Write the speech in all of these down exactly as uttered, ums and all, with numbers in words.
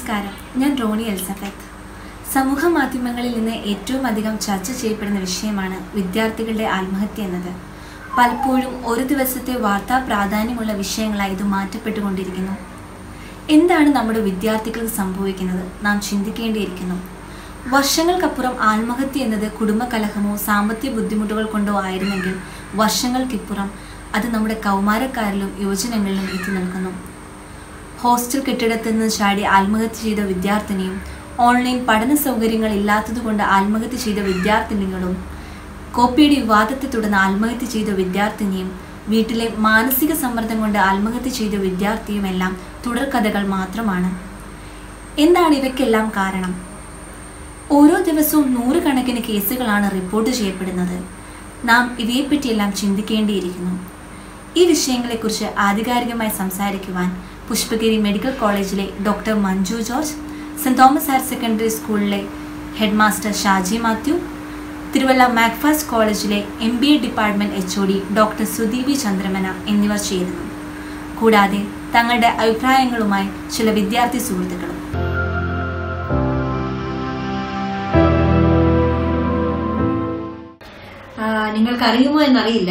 നമസ്കാരം, ഞാൻ റോണി എൽസഫത്ത്. സമൂഹ മാധ്യമങ്ങളിൽ നിന്ന് ഏറ്റവും അധികം ചർച്ച ചെയ്യപ്പെടുന്ന വിഷയമാണ് വിദ്യാർത്ഥികളുടെ ആത്മഹത്യ എന്നത്. പലപ്പോഴും ഒരു ദിവസത്തെ വാർത്താ പ്രാധാന്യമുള്ള വിഷയങ്ങളായി ഇത് മാറ്റപ്പെട്ടുകൊണ്ടിരിക്കുന്നു. എന്താണ് നമ്മുടെ വിദ്യാർത്ഥികൾക്ക് സംഭവിക്കുന്നത്? നാം ചിന്തിക്കേണ്ടിയിരിക്കുന്നു. വർഷങ്ങൾക്കപ്പുറം ആത്മഹത്യ എന്നത് കുടുംബകലഹമോ സാമ്പത്തിക ബുദ്ധിമുട്ടുകൾ കൊണ്ടോ ആയിരുന്നെങ്കിൽ വർഷങ്ങൾക്കിപ്പുറം അത് നമ്മുടെ കൗമാരക്കാരിലും യുവജനങ്ങളിലും എത്തി നിൽക്കുന്നു. ഹോസ്റ്റൽ കെട്ടിടത്തിൽ നിന്ന് ചാടി ആത്മഹത്യ ചെയ്ത വിദ്യാർത്ഥിനിയും, ഓൺലൈൻ പഠന സൗകര്യങ്ങൾ ഇല്ലാത്തതുകൊണ്ട് ആത്മഹത്യ ചെയ്ത വിദ്യാർത്ഥിനികളും, കോപ്പിയുടെ വിവാദത്തെ തുടർന്ന് ആത്മഹത്യ ചെയ്ത വിദ്യാർത്ഥിനിയും, വീട്ടിലെ മാനസിക സമ്മർദ്ദം കൊണ്ട് ആത്മഹത്യ ചെയ്ത വിദ്യാർത്ഥിയുമെല്ലാം തുടർക്കഥകൾ മാത്രമാണ്. എന്താണ് ഇവയ്ക്കെല്ലാം കാരണം? ഓരോ ദിവസവും നൂറുകണക്കിന് കേസുകളാണ് റിപ്പോർട്ട് ചെയ്യപ്പെടുന്നത്. നാം ഇവയെപ്പറ്റിയെല്ലാം ചിന്തിക്കേണ്ടിയിരിക്കുന്നു. ഈ വിഷയങ്ങളെക്കുറിച്ച് ആധികാരികമായി സംസാരിക്കുവാൻ പുഷ്പഗിരി മെഡിക്കൽ കോളേജിലെ doctor Manju George, saint Thomas higher secondary സ്കൂളിലെ ഹെഡ് മാസ്റ്റർ ഷാജി മാത്യു, തിരുവല്ല മാക്ഫാസ്റ്റ് കോളേജിലെ M B A department H O D doctor Sudeepi Chandramana എന്നിവർ ചേരുന്നു. കൂടാതെ തങ്ങളുടെ അഭിപ്രായങ്ങളുമായി ചില വിദ്യാർത്ഥി സുഹൃത്തുക്കളും. നിങ്ങൾക്കറിയുമോ എന്നറിയില്ല,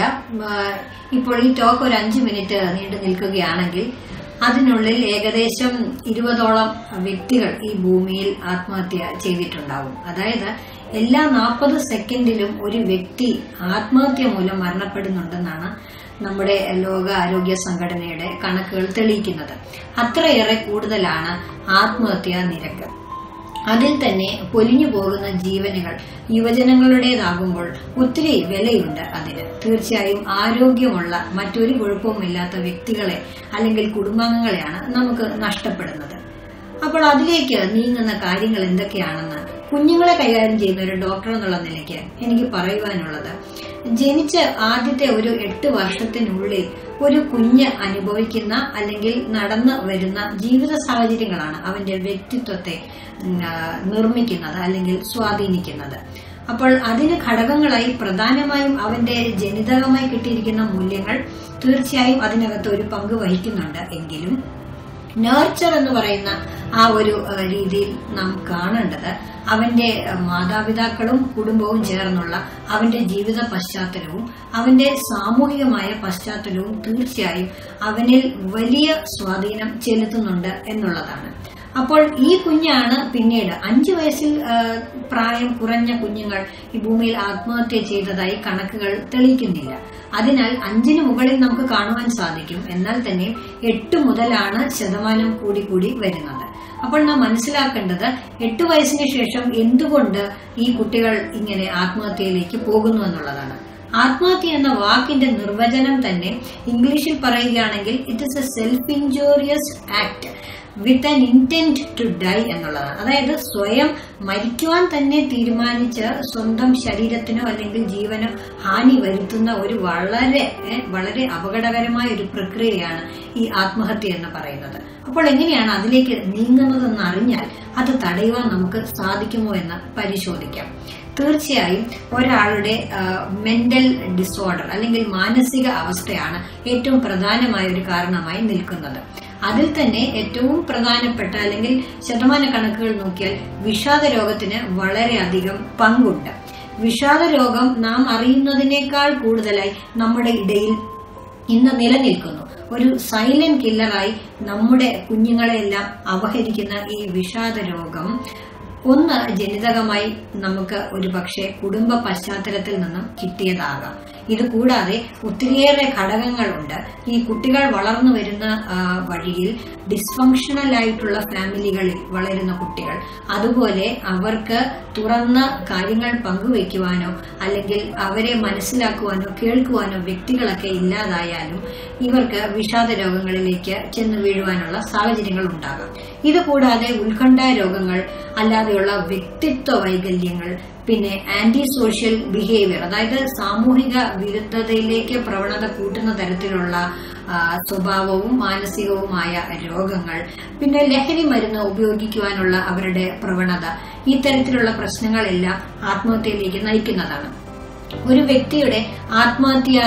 ഇപ്പോൾ ഈ ടോക്ക് ഒരു അഞ്ചു മിനിറ്റ് നീണ്ടു നിൽക്കുകയാണെങ്കിൽ അതിനുള്ളിൽ ഏകദേശം ഇരുപതോളം വ്യക്തികൾ ഈ ഭൂമിയിൽ ആത്മഹത്യ ചെയ്തിട്ടുണ്ടാവും. അതായത് എല്ലാ നാൽപ്പത് സെക്കൻഡിലും ഒരു വ്യക്തി ആത്മഹത്യ മൂലം മരണപ്പെടുന്നുണ്ടെന്നാണ് നമ്മുടെ ലോക ആരോഗ്യ സംഘടനയുടെ കണക്കുകൾ തെളിയിക്കുന്നത്. അത്രയേറെ കൂടുതലാണ് ആത്മഹത്യാ നിരക്ക്. അതിൽ തന്നെ പൊലിഞ്ഞു പോകുന്ന ജീവനുകൾ യുവജനങ്ങളുടേതാകുമ്പോൾ ഒത്തിരി വിലയുണ്ട് അതിന്. തീർച്ചയായും ആരോഗ്യമുള്ള മറ്റൊരു കുഴപ്പവുമില്ലാത്ത വ്യക്തികളെ അല്ലെങ്കിൽ കുടുംബാംഗങ്ങളെയാണ് നമുക്ക് നഷ്ടപ്പെടുന്നത്. അപ്പോൾ അതിലേക്ക് നീങ്ങുന്ന കാര്യങ്ങൾ എന്തൊക്കെയാണെന്ന് കുഞ്ഞുങ്ങളെ കൈകാര്യം ചെയ്യുന്ന ഒരു ഡോക്ടർ എന്നുള്ള നിലയ്ക്ക് എനിക്ക് പറയുവാനുള്ളത്, ജനിച്ച ആദ്യത്തെ ഒരു എട്ട് വർഷത്തിനുള്ളിൽ ഒരു കുഞ്ഞ് അനുഭവിക്കുന്ന അല്ലെങ്കിൽ നടന്നു വരുന്ന ജീവിത സാഹചര്യങ്ങളാണ് അവന്റെ വ്യക്തിത്വത്തെ നിർമ്മിക്കുന്നത് അല്ലെങ്കിൽ സ്വാധീനിക്കുന്നത്. അപ്പോൾ അതിന് ഘടകങ്ങളായി പ്രധാനമായും അവന്റെ ജനിതകമായി കിട്ടിയിരിക്കുന്ന മൂല്യങ്ങൾ തീർച്ചയായും അതിനകത്ത് ഒരു പങ്ക് വഹിക്കുന്നുണ്ട്. എങ്കിലും നേർച്ചർ എന്ന് പറയുന്ന ആ ഒരു രീതിയിൽ നാം കാണേണ്ടത് അവന്റെ മാതാപിതാക്കളും കുടുംബവും ചേർന്നുള്ള അവന്റെ ജീവിത പശ്ചാത്തലവും അവന്റെ സാമൂഹികമായ പശ്ചാത്തലവും തീർച്ചയായും അവനിൽ വലിയ സ്വാധീനം ചെലുത്തുന്നുണ്ട് എന്നുള്ളതാണ്. അപ്പോൾ ഈ കുഞ്ഞാണ് പിന്നീട് അഞ്ചു വയസ്സിൽ പ്രായം കുറഞ്ഞ കുഞ്ഞുങ്ങൾ ഈ ഭൂമിയിൽ ആത്മഹത്യ ചെയ്തതായി കണക്കുകൾ തെളിയിക്കുന്നില്ല. അതിനാൽ അഞ്ചിന് മുകളിൽ നമുക്ക് കാണുവാൻ സാധിക്കും. എന്നാൽ തന്നെ എട്ട് മുതലാണ് ശതമാനം കൂടി കൂടി വരുന്നത്. അപ്പോൾ നാം മനസ്സിലാക്കേണ്ടത് എട്ട് വയസ്സിന് ശേഷം എന്തുകൊണ്ട് ഈ കുട്ടികൾ ഇങ്ങനെ ആത്മഹത്യയിലേക്ക് പോകുന്നു എന്നുള്ളതാണ്. ആത്മഹത്യ എന്ന വാക്കിന്റെ നിർവചനം തന്നെ ഇംഗ്ലീഷിൽ പറയുകയാണെങ്കിൽ it is a self injurious act with an intent to die എന്നുള്ളതാണ്. അതായത് സ്വയം മരിക്കുവാൻ തന്നെ തീരുമാനിച്ച് സ്വന്തം ശരീരത്തിനോ അല്ലെങ്കിൽ ജീവനോ ഹാനി വരുത്തുന്ന ഒരു വളരെ വളരെ അപകടകരമായ ഒരു പ്രക്രിയയാണ് ഈ ആത്മഹത്യ എന്ന് പറയുന്നത്. അപ്പോൾ എങ്ങനെയാണ് അതിലേക്ക് നീങ്ങുന്നതെന്ന് അറിഞ്ഞാൽ അത് തടയുവാൻ നമുക്ക് സാധിക്കുമോ എന്ന് പരിശോധിക്കാം. തീർച്ചയായും ഒരാളുടെ മെന്റൽ ഡിസോർഡർ അല്ലെങ്കിൽ മാനസിക അവസ്ഥയാണ് ഏറ്റവും പ്രധാനമായ ഒരു കാരണമായി നിൽക്കുന്നത്. അതിൽ തന്നെ ഏറ്റവും പ്രധാനപ്പെട്ട അല്ലെങ്കിൽ ശതമാന കണക്കുകൾ നോക്കിയാൽ വിഷാദ രോഗത്തിന് വളരെയധികം പങ്കുണ്ട്. വിഷാദ രോഗം നാം അറിയുന്നതിനേക്കാൾ കൂടുതലായി നമ്മുടെ ഇടയിൽ ഇന്ന് നിലനിൽക്കുന്നു. ഒരു സൈലന്റ് കില്ലറായി നമ്മുടെ കുഞ്ഞുങ്ങളെല്ലാം അപഹരിക്കുന്ന ഈ വിഷാദ രോഗം ഒന്ന് ജനിതകമായി നമുക്ക് ഒരു പക്ഷേ കുടുംബ പശ്ചാത്തലത്തിൽ നിന്നും കിട്ടിയതാകാം. ഇത് കൂടാതെ ഒത്തിരിയേറെ ഘടകങ്ങളുണ്ട്. ഈ കുട്ടികൾ വളർന്നു വരുന്ന വഴിയിൽ ഡിസ്ഫങ്ഷണൽ ആയിട്ടുള്ള ഫാമിലികളിൽ വളരുന്ന കുട്ടികൾ, അതുപോലെ അവർക്ക് തുറന്ന കാര്യങ്ങൾ പങ്കുവയ്ക്കുവാനോ അല്ലെങ്കിൽ അവരെ മനസ്സിലാക്കുവാനോ കേൾക്കുവാനോ വ്യക്തികളൊക്കെ ഇല്ലാതായാലും ഇവർക്ക് വിഷാദ രോഗങ്ങളിലേക്ക് ചെന്ന് വീഴുവാനുള്ള സാഹചര്യങ്ങൾ ഉണ്ടാകാം. ഇത് കൂടാതെ ഉത്കണ്ഠ രോഗങ്ങൾ, അല്ലാതെയുള്ള വ്യക്തിത്വ വൈകല്യങ്ങൾ, പിന്നെ ആന്റി സോഷ്യൽ ബിഹേവിയർ, അതായത് സാമൂഹിക വിരുദ്ധതയിലേക്ക് പ്രവണത കൂട്ടുന്ന തരത്തിലുള്ള സ്വഭാവവും മാനസികവുമായ രോഗങ്ങൾ, പിന്നെ ലഹരി മരുന്ന് ഉപയോഗിക്കുവാനുള്ള അവരുടെ പ്രവണത, ഈ തരത്തിലുള്ള പ്രശ്നങ്ങളെല്ലാം ആത്മഹത്യയിലേക്ക് നയിക്കുന്നതാണ്. ഒരു വ്യക്തിയുടെ ആത്മഹത്യ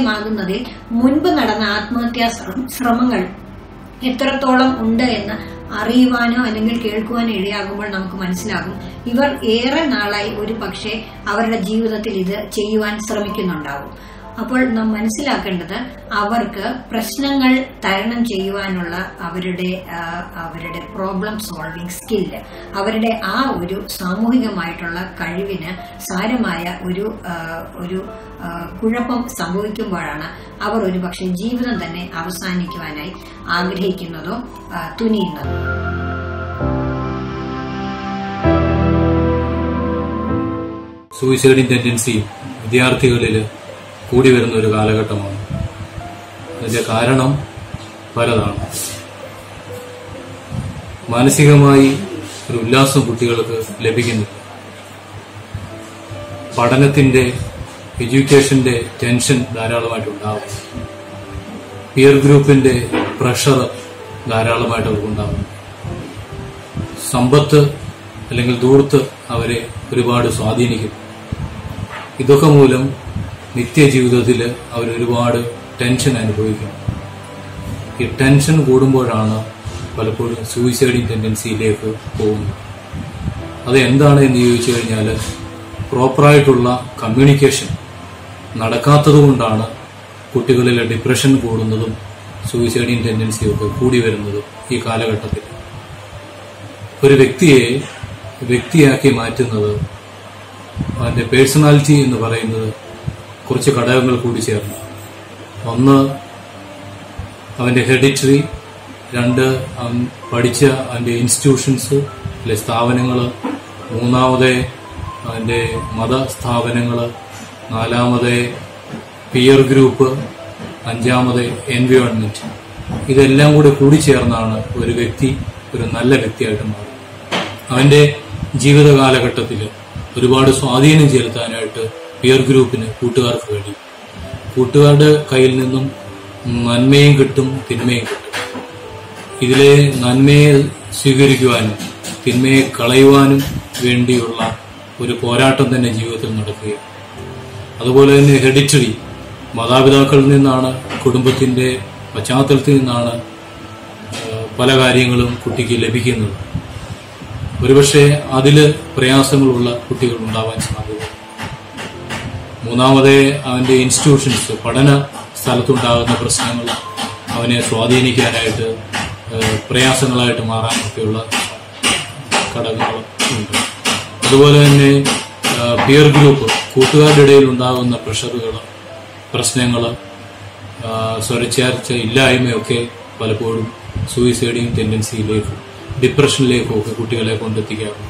വിജയമാകുന്നതിൽ മുൻപ് നടന്ന ആത്മഹത്യാ ശ്രമങ്ങൾ എത്രത്തോളം ഉണ്ട് എന്ന് അറിയുവാനോ അല്ലെങ്കിൽ കേൾക്കുവാനോ ഇടയാകുമ്പോൾ നമുക്ക് മനസ്സിലാകും ഇവർ ഏറെ നാളായി ഒരു പക്ഷേ അവരുടെ ജീവിതത്തിൽ ഇത് ചെയ്യുവാൻ ശ്രമിക്കുന്നുണ്ടാവും. അപ്പോൾ നാം മനസ്സിലാക്കേണ്ടത് അവർക്ക് പ്രശ്നങ്ങൾ തരണം ചെയ്യുവാനുള്ള അവരുടെ അവരുടെ പ്രോബ്ലം സോൾവിംഗ് സ്കില്ല്, അവരുടെ ആ ഒരു സാമൂഹികമായിട്ടുള്ള കഴിവിന് സാരമായ ഒരു ഒരു കുഴപ്പം സംഭവിക്കുമ്പോഴാണ് അവർ ഒരു പക്ഷേ ജീവിതം തന്നെ അവസാനിക്കുവാനായി ആഗ്രഹിക്കുന്നതോ തുനിയുന്നതോ. സൂയിസൈഡിംഗ് ടെൻഡൻസി വിദ്യാർത്ഥികളിൽ കൂടി വരുന്ന ഒരു കാലഘട്ടമാണ്. അതിന്റെ കാരണം പലതാണ്. മാനസികമായി ഒരു ഉല്ലാസം കുട്ടികൾക്ക് ലഭിക്കുന്നില്ല. പഠനത്തിന്റെ എഡ്യൂക്കേഷന്റെ ടെൻഷൻ ധാരാളമായിട്ടുണ്ടാവും. പിയർ ഗ്രൂപ്പിന്റെ പ്രഷർ ധാരാളമായിട്ട് അവർക്കുണ്ടാവും. സമ്പത്ത് അല്ലെങ്കിൽ ദൂർത്ത് അവരെ ഒരുപാട് സ്വാധീനിക്കും. ഇതൊക്കെ മൂലം നിത്യജീവിതത്തിൽ അവർ ഒരുപാട് ടെൻഷൻ അനുഭവിക്കും. ഈ ടെൻഷൻ കൂടുമ്പോഴാണ് പലപ്പോഴും സൂയിസൈഡിംഗ് ടെൻഡൻസിയിലേക്ക് പോകുന്നത്. അത് എന്താണ് എന്ന് ചോദിച്ചു കഴിഞ്ഞാൽ പ്രോപ്പറായിട്ടുള്ള കമ്മ്യൂണിക്കേഷൻ നടക്കാത്തതുകൊണ്ടാണ് കുട്ടികളിലെ ഡിപ്രഷൻ കൂടുന്നതും സൂയിസൈഡിംഗ് ടെൻഡൻസിയൊക്കെ കൂടി വരുന്നതും ഈ കാലഘട്ടത്തിൽ. ഒരു വ്യക്തിയെ വ്യക്തിയാക്കി മാറ്റുന്നത് അവന്റെ പേഴ്സണാലിറ്റി എന്ന് പറയുന്നത് കുറച്ച് ഘടകങ്ങൾ കൂടി ചേർന്നു. ഒന്ന് അവന്റെ ഹെറിഡിറ്ററി, രണ്ട് അവൻ പഠിച്ച അവന്റെ ഇൻസ്റ്റിറ്റ്യൂഷൻസ് അല്ലെ സ്ഥാപനങ്ങൾ, മൂന്നാമത് അവന്റെ മതസ്ഥാപനങ്ങൾ, നാലാമത് പിയർ ഗ്രൂപ്പ്, അഞ്ചാമത് എൻവയോൺമെന്റ്. ഇതെല്ലാം കൂടി കൂടിച്ചേർന്നാണ് ഒരു വ്യക്തി ഒരു നല്ല വ്യക്തിയായിട്ട് മാറുന്നത്. അവന്റെ ജീവിത കാലഘട്ടത്തിൽ ഒരുപാട് സ്വാധീനം ചെലുത്താനായിട്ട് പിയർ ഗ്രൂപ്പിന് കൂട്ടുകാർക്ക് കഴിയും. കൂട്ടുകാരുടെ കയ്യിൽ നിന്നും നന്മയും കിട്ടും, തിന്മയും കിട്ടും. ഇതിലെ നന്മയെ സ്വീകരിക്കുവാനും തിന്മയെ കളയുവാനും വേണ്ടിയുള്ള ഒരു പോരാട്ടം തന്നെ ജീവിതത്തിൽ നടക്കുകയാണ്. അതുപോലെ തന്നെ ഹെറിഡിറ്ററി, മാതാപിതാക്കളിൽ നിന്നാണ്, കുടുംബത്തിന്റെ പശ്ചാത്തലത്തിൽ നിന്നാണ് പല കാര്യങ്ങളും കുട്ടിക്ക് ലഭിക്കുന്നത്. ഒരുപക്ഷെ അതില് പ്രയാസങ്ങളുള്ള കുട്ടികൾ ഉണ്ടാവാൻ സാധ്യത. മൂന്നാമത് അവന്റെ ഇൻസ്റ്റിറ്റ്യൂഷൻസ്, പഠന സ്ഥലത്തുണ്ടാകുന്ന പ്രശ്നങ്ങൾ അവനെ സ്വാധീനിക്കാനായിട്ട് പ്രയാസങ്ങളായിട്ട് മാറാനൊക്കെയുള്ള ഘടകങ്ങളും ഉണ്ട്. അതുപോലെ തന്നെ പിയർ ഗ്രൂപ്പ്, കൂട്ടുകാരുടെ ഇടയിൽ ഉണ്ടാകുന്ന പ്രഷറുകൾ, പ്രശ്നങ്ങൾ, സ്വരച്ചേർച്ച ഇല്ലായ്മയൊക്കെ പലപ്പോഴും സൂയിസൈഡിംഗ് ടെൻഡൻസിയിലേക്കും ഡിപ്രഷനിലേക്കും ഒക്കെ കുട്ടികളെ കൊണ്ടെത്തിക്കാറുണ്ട്.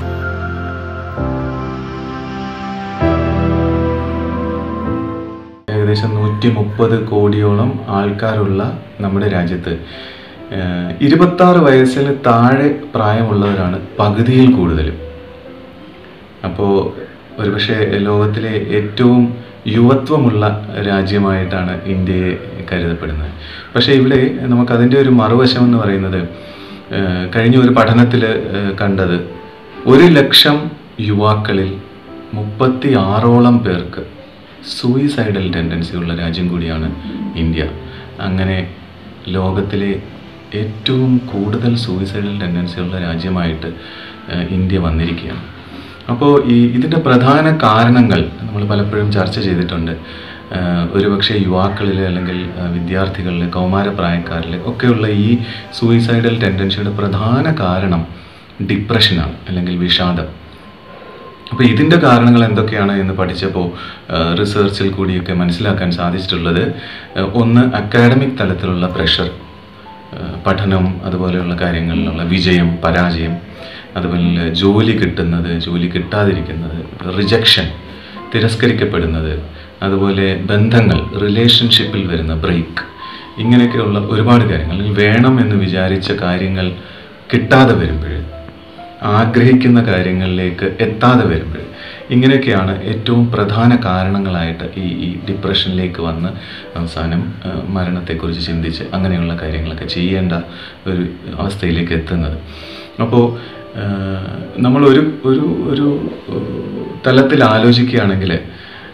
ഏകദേശം നൂറ്റി മുപ്പത് കോടിയോളം ആൾക്കാരുള്ള നമ്മുടെ രാജ്യത്ത് ഇരുപത്തി ആറ് വയസ്സിന് താഴെ പ്രായമുള്ളവരാണ് പകുതിയിൽ കൂടുതലും. അപ്പോൾ ഒരുപക്ഷെ ലോകത്തിലെ ഏറ്റവും യുവത്വമുള്ള രാജ്യമായിട്ടാണ് ഇന്ത്യയെ കരുതപ്പെടുന്നത്. പക്ഷേ ഇവിടെ നമുക്കതിൻ്റെ ഒരു മറുവശം എന്ന് പറയുന്നത്, കഴിഞ്ഞ ഒരു പഠനത്തിൽ കണ്ടത് ഒരു ലക്ഷം യുവാക്കളിൽ മുപ്പത്തി ആറോളം പേർക്ക് സൂയിസൈഡൽ ടെൻഡൻസി ഉള്ള രാജ്യം കൂടിയാണ് ഇന്ത്യ. അങ്ങനെ ലോകത്തിലെ ഏറ്റവും കൂടുതൽ സൂയിസൈഡൽ ടെൻഡൻസി ഉള്ള രാജ്യമായിട്ട് ഇന്ത്യ വന്നിരിക്കുകയാണ്. അപ്പോൾ ഈ ഇതിൻ്റെ പ്രധാന കാരണങ്ങൾ നമ്മൾ പലപ്പോഴും ചർച്ച ചെയ്തിട്ടുണ്ട്. ഒരുപക്ഷെ യുവാക്കളിൽ അല്ലെങ്കിൽ വിദ്യാർത്ഥികളിൽ, കൗമാരപ്രായക്കാരിൽ ഒക്കെയുള്ള ഈ സൂയിസൈഡൽ ടെൻഡൻസിയുടെ പ്രധാന കാരണം ഡിപ്രഷനാണ് അല്ലെങ്കിൽ വിഷാദം. അപ്പോൾ ഇതിൻ്റെ കാരണങ്ങൾ എന്തൊക്കെയാണ് എന്ന് പഠിച്ചപ്പോൾ റിസർച്ചിൽ കൂടിയൊക്കെ മനസ്സിലാക്കാൻ സാധിച്ചിട്ടുള്ളത്, ഒന്ന് അക്കാഡമിക് തലത്തിലുള്ള പ്രഷർ, പഠനം അതുപോലെയുള്ള കാര്യങ്ങളിലുള്ള വിജയം പരാജയം, അതുപോലെ ജോലി കിട്ടുന്നത് ജോലി കിട്ടാതിരിക്കുന്നത്, റിജക്ഷൻ തിരസ്കരിക്കപ്പെടുന്നത്, അതുപോലെ ബന്ധങ്ങൾ റിലേഷൻഷിപ്പിൽ വരുന്ന ബ്രേക്ക്, ഇങ്ങനെയൊക്കെയുള്ള ഒരുപാട് കാര്യങ്ങൾ, വേണം എന്ന് വിചാരിച്ച കാര്യങ്ങൾ കിട്ടാതെ വരുമ്പോൾ, ആഗ്രഹിക്കുന്ന കാര്യങ്ങളിലേക്ക് എത്താതെ വരുമ്പോൾ, ഇങ്ങനെയൊക്കെയാണ് ഏറ്റവും പ്രധാന കാരണങ്ങളായിട്ട് ഈ ഈ ഡിപ്രഷനിലേക്ക് വന്ന് അവസാനം മരണത്തെക്കുറിച്ച് ചിന്തിച്ച് അങ്ങനെയുള്ള കാര്യങ്ങളൊക്കെ ചെയ്യേണ്ട ഒരു അവസ്ഥയിലേക്ക് എത്തുന്നത്. അപ്പോൾ നമ്മൾ ഒരു ഒരു ഒരു തലത്തിൽ ആലോചിക്കുകയാണെങ്കിൽ,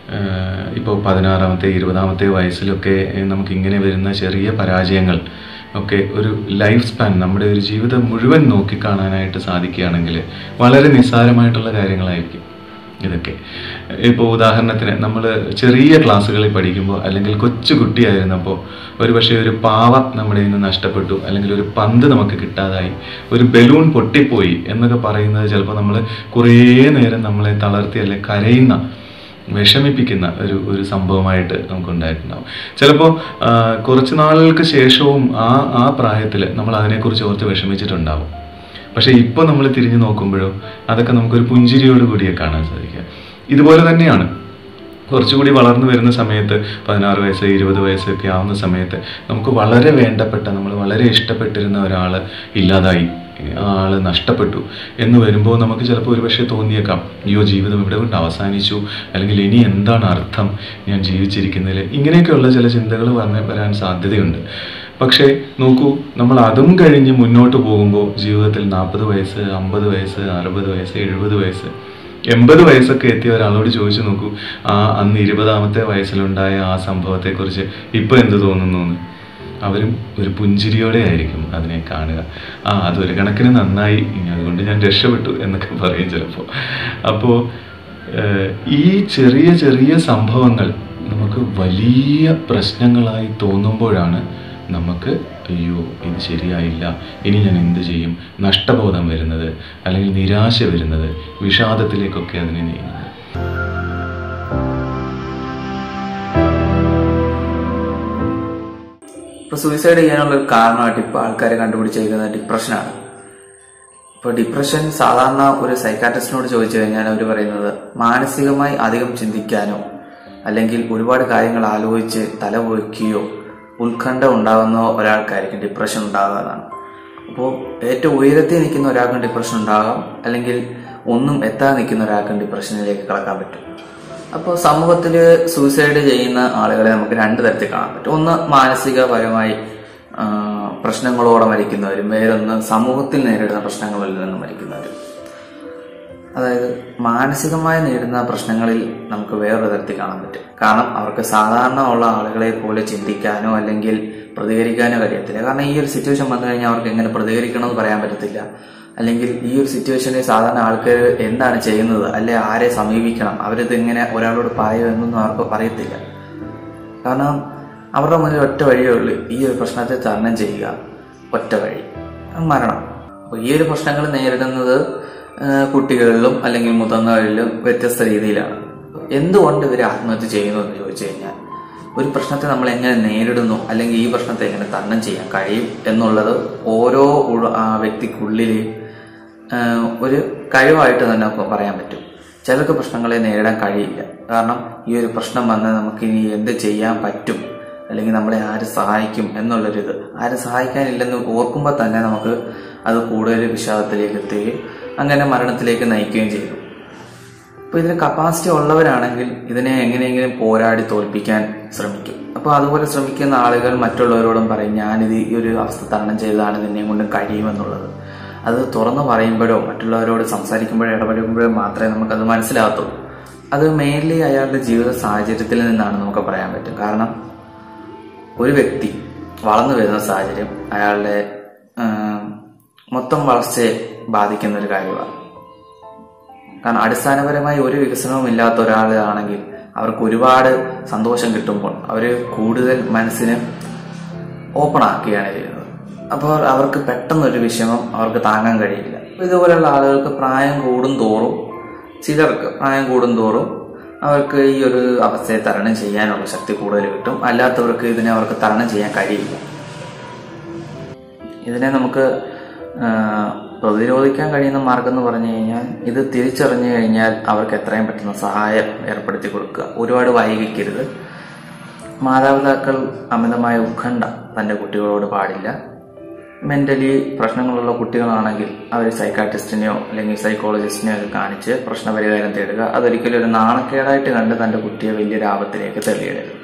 ഇപ്പോൾ പതിനാറാമത്തെ ഇരുപതാമത്തെ വയസ്സിലൊക്കെ നമുക്കിങ്ങനെ വരുന്ന ചെറിയ പരാജയങ്ങൾ ഒക്കെ ഒരു ലൈഫ് സ്പാൻ, നമ്മുടെ ഒരു ജീവിതം മുഴുവൻ നോക്കിക്കാണാനായിട്ട് സാധിക്കുകയാണെങ്കിൽ വളരെ നിസ്സാരമായിട്ടുള്ള കാര്യങ്ങളായിരിക്കും ഇതൊക്കെ. ഇപ്പോൾ ഉദാഹരണത്തിന് നമ്മൾ ചെറിയ ക്ലാസ്സുകളിൽ പഠിക്കുമ്പോൾ അല്ലെങ്കിൽ കൊച്ചു കുട്ടിയായിരുന്നപ്പോൾ ഒരു പക്ഷേ ഒരു പാവ നമ്മുടെ നിന്ന് നഷ്ടപ്പെട്ടു, അല്ലെങ്കിൽ ഒരു പന്ത് നമുക്ക് കിട്ടാതായി, ഒരു ബലൂൺ പൊട്ടിപ്പോയി എന്നൊക്കെ പറയുന്നത് ചിലപ്പോൾ നമ്മൾ കുറേ നേരം നമ്മളെ തളർത്തി അല്ലെങ്കിൽ കരയുന്ന, വിഷമിപ്പിക്കുന്ന ഒരു ഒരു സംഭവമായിട്ട് നമുക്കുണ്ടായിട്ടുണ്ടാവും. ചിലപ്പോൾ കുറച്ച് നാളുകൾക്ക് ശേഷവും ആ ആ പ്രായത്തിൽ നമ്മൾ അതിനെക്കുറിച്ച് ഓർത്ത് വിഷമിച്ചിട്ടുണ്ടാവും. പക്ഷേ ഇപ്പോൾ നമ്മൾ തിരിഞ്ഞു നോക്കുമ്പോഴോ അതൊക്കെ നമുക്കൊരു പുഞ്ചിരിയോട് കൂടിയേ കാണാൻ സാധിക്കുക. ഇതുപോലെ തന്നെയാണ് കുറച്ചുകൂടി വളർന്നു വരുന്ന സമയത്ത്, പതിനാറ് വയസ്സ് ഇരുപത് വയസ്സൊക്കെ ആവുന്ന സമയത്ത് നമുക്ക് വളരെ വേണ്ടപ്പെട്ട, നമ്മൾ വളരെ ഇഷ്ടപ്പെട്ടിരുന്ന ഒരാൾ ഇല്ലാതായി, ആൾ നഷ്ടപ്പെട്ടു എന്ന് വരുമ്പോൾ നമുക്ക് ചിലപ്പോൾ ഒരു പക്ഷേ തോന്നിയേക്കാം, അയ്യോ ജീവിതം ഇവിടെ കൊണ്ട് അവസാനിച്ചു, അല്ലെങ്കിൽ ഇനി എന്താണ് അർത്ഥം ഞാൻ ജീവിച്ചിരിക്കുന്നതിൽ, ഇങ്ങനെയൊക്കെയുള്ള ചില ചിന്തകൾ വന്ന് വരാൻ സാധ്യതയുണ്ട്. പക്ഷേ നോക്കൂ, നമ്മൾ അതും കഴിഞ്ഞ് മുന്നോട്ട് പോകുമ്പോൾ ജീവിതത്തിൽ നാൽപ്പത് വയസ്സ്, അമ്പത് വയസ്സ്, അറുപത് വയസ്സ്, എഴുപത് വയസ്സ്, എൺപത് വയസ്സൊക്കെ എത്തിയ ഒരാളോട് ചോദിച്ചു നോക്കൂ, ആ അന്ന് ഇരുപതാമത്തെ വയസ്സിലുണ്ടായ ആ സംഭവത്തെക്കുറിച്ച് ഇപ്പോൾ എന്ത് തോന്നുന്നു എന്ന്. അവരും ഒരു പുഞ്ചിരിയോടെ ആയിരിക്കും അതിനെ കാണുക. ആ അതൊരു കണക്കിന് നന്നായി, അതുകൊണ്ട് ഞാൻ രക്ഷപ്പെട്ടു എന്നൊക്കെ പറയും ചിലപ്പോൾ. അപ്പോൾ ഈ ചെറിയ ചെറിയ സംഭവങ്ങൾ നമുക്ക് വലിയ പ്രശ്നങ്ങളായി തോന്നുമ്പോഴാണ് നമുക്ക് അയ്യോ ഇത് ശരിയായില്ല, ഇനി ഞാൻ എന്ത് ചെയ്യും, നഷ്ടബോധം വരുന്നത്, അല്ലെങ്കിൽ നിരാശ വരുന്നത്, വിഷാദത്തിലേക്കൊക്കെ അതിനെ നീങ്ങുന്നത്. ഇപ്പോൾ സൂയിസൈഡ് ചെയ്യാനുള്ള ഒരു കാരണമായിട്ട് ഇപ്പോൾ ആൾക്കാർ കണ്ടുപിടിച്ചിരിക്കുന്നത് ഡിപ്രഷനാണ്. ഇപ്പോൾ ഡിപ്രഷൻ സാധാരണ ഒരു സൈക്കാട്രിസ്റ്റിനോട് ചോദിച്ചു കഴിഞ്ഞാൽ അവർ പറയുന്നത് മാനസികമായി അധികം ചിന്തിക്കാനോ അല്ലെങ്കിൽ ഒരുപാട് കാര്യങ്ങൾ ആലോചിച്ച് തലപൊളിക്കുകയോ ഉത്കണ്ഠ ഉണ്ടാകുന്ന ഒരാൾക്കായിരിക്കും ഡിപ്രഷൻ ഉണ്ടാകുക എന്നാണ്. അപ്പോൾ ഏറ്റവും ഉയരത്തിൽ നിൽക്കുന്ന ഒരാൾക്കും ഡിപ്രഷൻ ഉണ്ടാകാം, അല്ലെങ്കിൽ ഒന്നും എത്താതെ നിൽക്കുന്ന ഒരാൾക്കും ഡിപ്രഷനിലേക്ക് കടക്കാൻ പറ്റും. അപ്പോൾ സമൂഹത്തിൽ സൂയിസൈഡ് ചെയ്യുന്ന ആളുകളെ നമുക്ക് രണ്ട് തരത്തിൽ കാണാൻ പറ്റും. ഒന്ന് മാനസികപരമായി പ്രശ്നങ്ങളോടെ മരിക്കുന്നവരും, വേറൊന്ന് സമൂഹത്തിൽ നേരിടുന്ന പ്രശ്നങ്ങളിൽ നിന്ന് മരിക്കുന്നവരും. അതായത് മാനസികമായി നേരിടുന്ന പ്രശ്നങ്ങളിൽ നമുക്ക് വേറൊരു തരത്തിൽ കാണാൻ പറ്റും. കാരണം അവർക്ക് സാധാരണ ഉള്ള ആളുകളെ പോലെ ചിന്തിക്കാനോ അല്ലെങ്കിൽ പ്രതികരിക്കാനോ കഴിയത്തില്ല. കാരണം ഈ ഒരു സിറ്റുവേഷൻ വന്നു കഴിഞ്ഞാൽ അവർക്ക് എങ്ങനെ പ്രതികരിക്കണമെന്ന് പറയാൻ പറ്റത്തില്ല. അല്ലെങ്കിൽ ഈ ഒരു സിറ്റുവേഷനിൽ സാധാരണ ആൾക്കാർ എന്താണ് ചെയ്യുന്നത്, അല്ലെ ആരെ സമീപിക്കണം, അവരിത് എങ്ങനെ ഒരാളോട് പറയുമോ എന്നൊന്നും അവർക്ക് പറയത്തില്ല. കാരണം അവരുടെ മുന്നിൽ ഒറ്റ വഴിയേ ഉള്ളൂ, ഈ ഒരു പ്രശ്നത്തെ തരണം ചെയ്യുക, ഒറ്റ വഴി മരണം. അപ്പോൾ ഈ ഒരു പ്രശ്നങ്ങൾ നേരിടുന്നത് കുട്ടികളിലും അല്ലെങ്കിൽ മുതിർന്നവരിലും വ്യത്യസ്ത രീതിയിലാണ്. എന്തുകൊണ്ട് ഇവർ ആത്മഹത്യ ചെയ്യുന്നു എന്ന് ചോദിച്ചു കഴിഞ്ഞാൽ, ഒരു പ്രശ്നത്തെ നമ്മൾ എങ്ങനെ നേരിടുന്നു, അല്ലെങ്കിൽ ഈ പ്രശ്നത്തെ എങ്ങനെ തരണം ചെയ്യാൻ കഴിയും എന്നുള്ളത് ഓരോ വ്യക്തിക്കുള്ളിൽ ഒരു കഴിവായിട്ട് തന്നെ പറയാൻ പറ്റും. ചിലർക്ക് പ്രശ്നങ്ങളെ നേരിടാൻ കഴിയില്ല. കാരണം ഈ ഒരു പ്രശ്നം വന്നാൽ നമുക്കിനി എന്ത് ചെയ്യാൻ പറ്റും, അല്ലെങ്കിൽ നമ്മളെ ആര് സഹായിക്കും എന്നുള്ളൊരിത്, ആരും സഹായിക്കാനില്ലെന്ന് ഓർക്കുമ്പോൾ തന്നെ നമുക്ക് അത് കൂടുതൽ വിഷാദത്തിലേക്ക് എത്തുകയും അങ്ങനെ മരണത്തിലേക്ക് നയിക്കുകയും ചെയ്തു. അപ്പോൾ ഇതിന് കപ്പാസിറ്റി ഉള്ളവരാണെങ്കിൽ ഇതിനെ എങ്ങനെയെങ്കിലും പോരാടി തോൽപ്പിക്കാൻ ശ്രമിക്കും. അപ്പോൾ അതുപോലെ ശ്രമിക്കുന്ന ആളുകൾ മറ്റുള്ളവരോടും പറയും, ഞാനിത് ഈ ഒരു അവസ്ഥ തരണം ചെയ്തതാണ്, നിന്നെ കൊണ്ടും കഴിയുമെന്നുള്ളത്. അത് തുറന്നു പറയുമ്പോഴോ മറ്റുള്ളവരോട് സംസാരിക്കുമ്പോഴോ ഇടപെടുമ്പോഴോ മാത്രമേ നമുക്കത് മനസ്സിലാകത്തുള്ളൂ. അത് മെയിൻലി അയാളുടെ ജീവിത സാഹചര്യത്തിൽ നിന്നാണ് നമുക്ക് പറയാൻ പറ്റും. കാരണം ഒരു വ്യക്തി വളർന്നു വരുന്ന സാഹചര്യം അയാളുടെ മൊത്തം വളർച്ചയെ ബാധിക്കുന്ന ഒരു കാര്യമാണ്. കാരണം അടിസ്ഥാനപരമായി ഒരു വികസനവും ഇല്ലാത്ത ഒരാളാണെങ്കിൽ അവർക്ക് ഒരുപാട് സന്തോഷം കിട്ടുമ്പോൾ അവർ കൂടുതൽ മനസ്സിന് ഓപ്പൺ ആക്കുകയാണ് ചെയ്യുന്നത്. അപ്പോൾ അവർക്ക് പെട്ടെന്നൊരു വിഷമം അവർക്ക് താങ്ങാൻ കഴിയില്ല. ഇതുപോലെയുള്ള ആളുകൾക്ക് പ്രായം കൂടും തോറും, ചിലർക്ക് പ്രായം കൂടും തോറും അവർക്ക് ഈ ഒരു അവസ്ഥയെ തരണം ചെയ്യാനുള്ള ശക്തി കൂടുതൽ കിട്ടും. അല്ലാത്തവർക്ക് ഇതിനെ അവർക്ക് തരണം ചെയ്യാൻ കഴിയില്ല. ഇതിനെ നമുക്ക് പ്രതിരോധിക്കാൻ കഴിയുന്ന മാർഗം എന്ന് പറഞ്ഞു കഴിഞ്ഞാൽ, ഇത് തിരിച്ചറിഞ്ഞു കഴിഞ്ഞാൽ അവർക്ക് എത്രയും പെട്ടെന്ന് സഹായം ഏർപ്പെടുത്തി കൊടുക്കുക. ഒരുപാട് വൈകിക്കരുത്. മാതാപിതാക്കൾ അമിതമായ ഉത്കണ്ഠ തൻ്റെ കുട്ടികളോട് പാടില്ല. മെന്റലി പ്രശ്നങ്ങളുള്ള കുട്ടികളാണെങ്കിൽ അവർ സൈക്കാട്രിസ്റ്റിനെയോ അല്ലെങ്കിൽ സൈക്കോളജിസ്റ്റിനെയോ ഒക്കെ കാണിച്ച് പ്രശ്നപരിഹാരം തേടുക. അതൊരിക്കലും ഒരു നാണക്കേടായിട്ട് കണ്ട് തൻ്റെ കുട്ടിയെ വലിയൊരു ആപത്തിലേക്ക് തള്ളിയിടരുത്.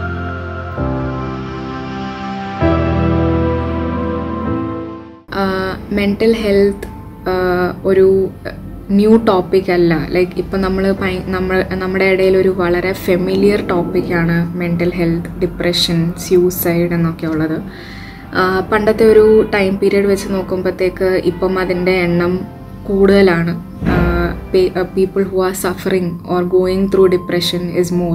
മെൻ്റൽ ഹെൽത്ത് ഒരു ന്യൂ ടോപ്പിക് അല്ല. ലൈക്ക് ഇപ്പം നമ്മൾ നമ്മൾ നമ്മുടെ ഇടയിൽ ഒരു വളരെ ഫെമിലിയർ ടോപ്പിക്കാണ് മെൻ്റൽ ഹെൽത്ത്, ഡിപ്രഷൻ, സ്യൂസൈഡ് എന്നൊക്കെ ഉള്ളത്. പണ്ടത്തെ ഒരു ടൈം പീരീഡ് വെച്ച് നോക്കുമ്പോഴത്തേക്ക് ഇപ്പം അതിൻ്റെ എണ്ണം കൂടുതലാണ്. People who are suffering or going through depression is more.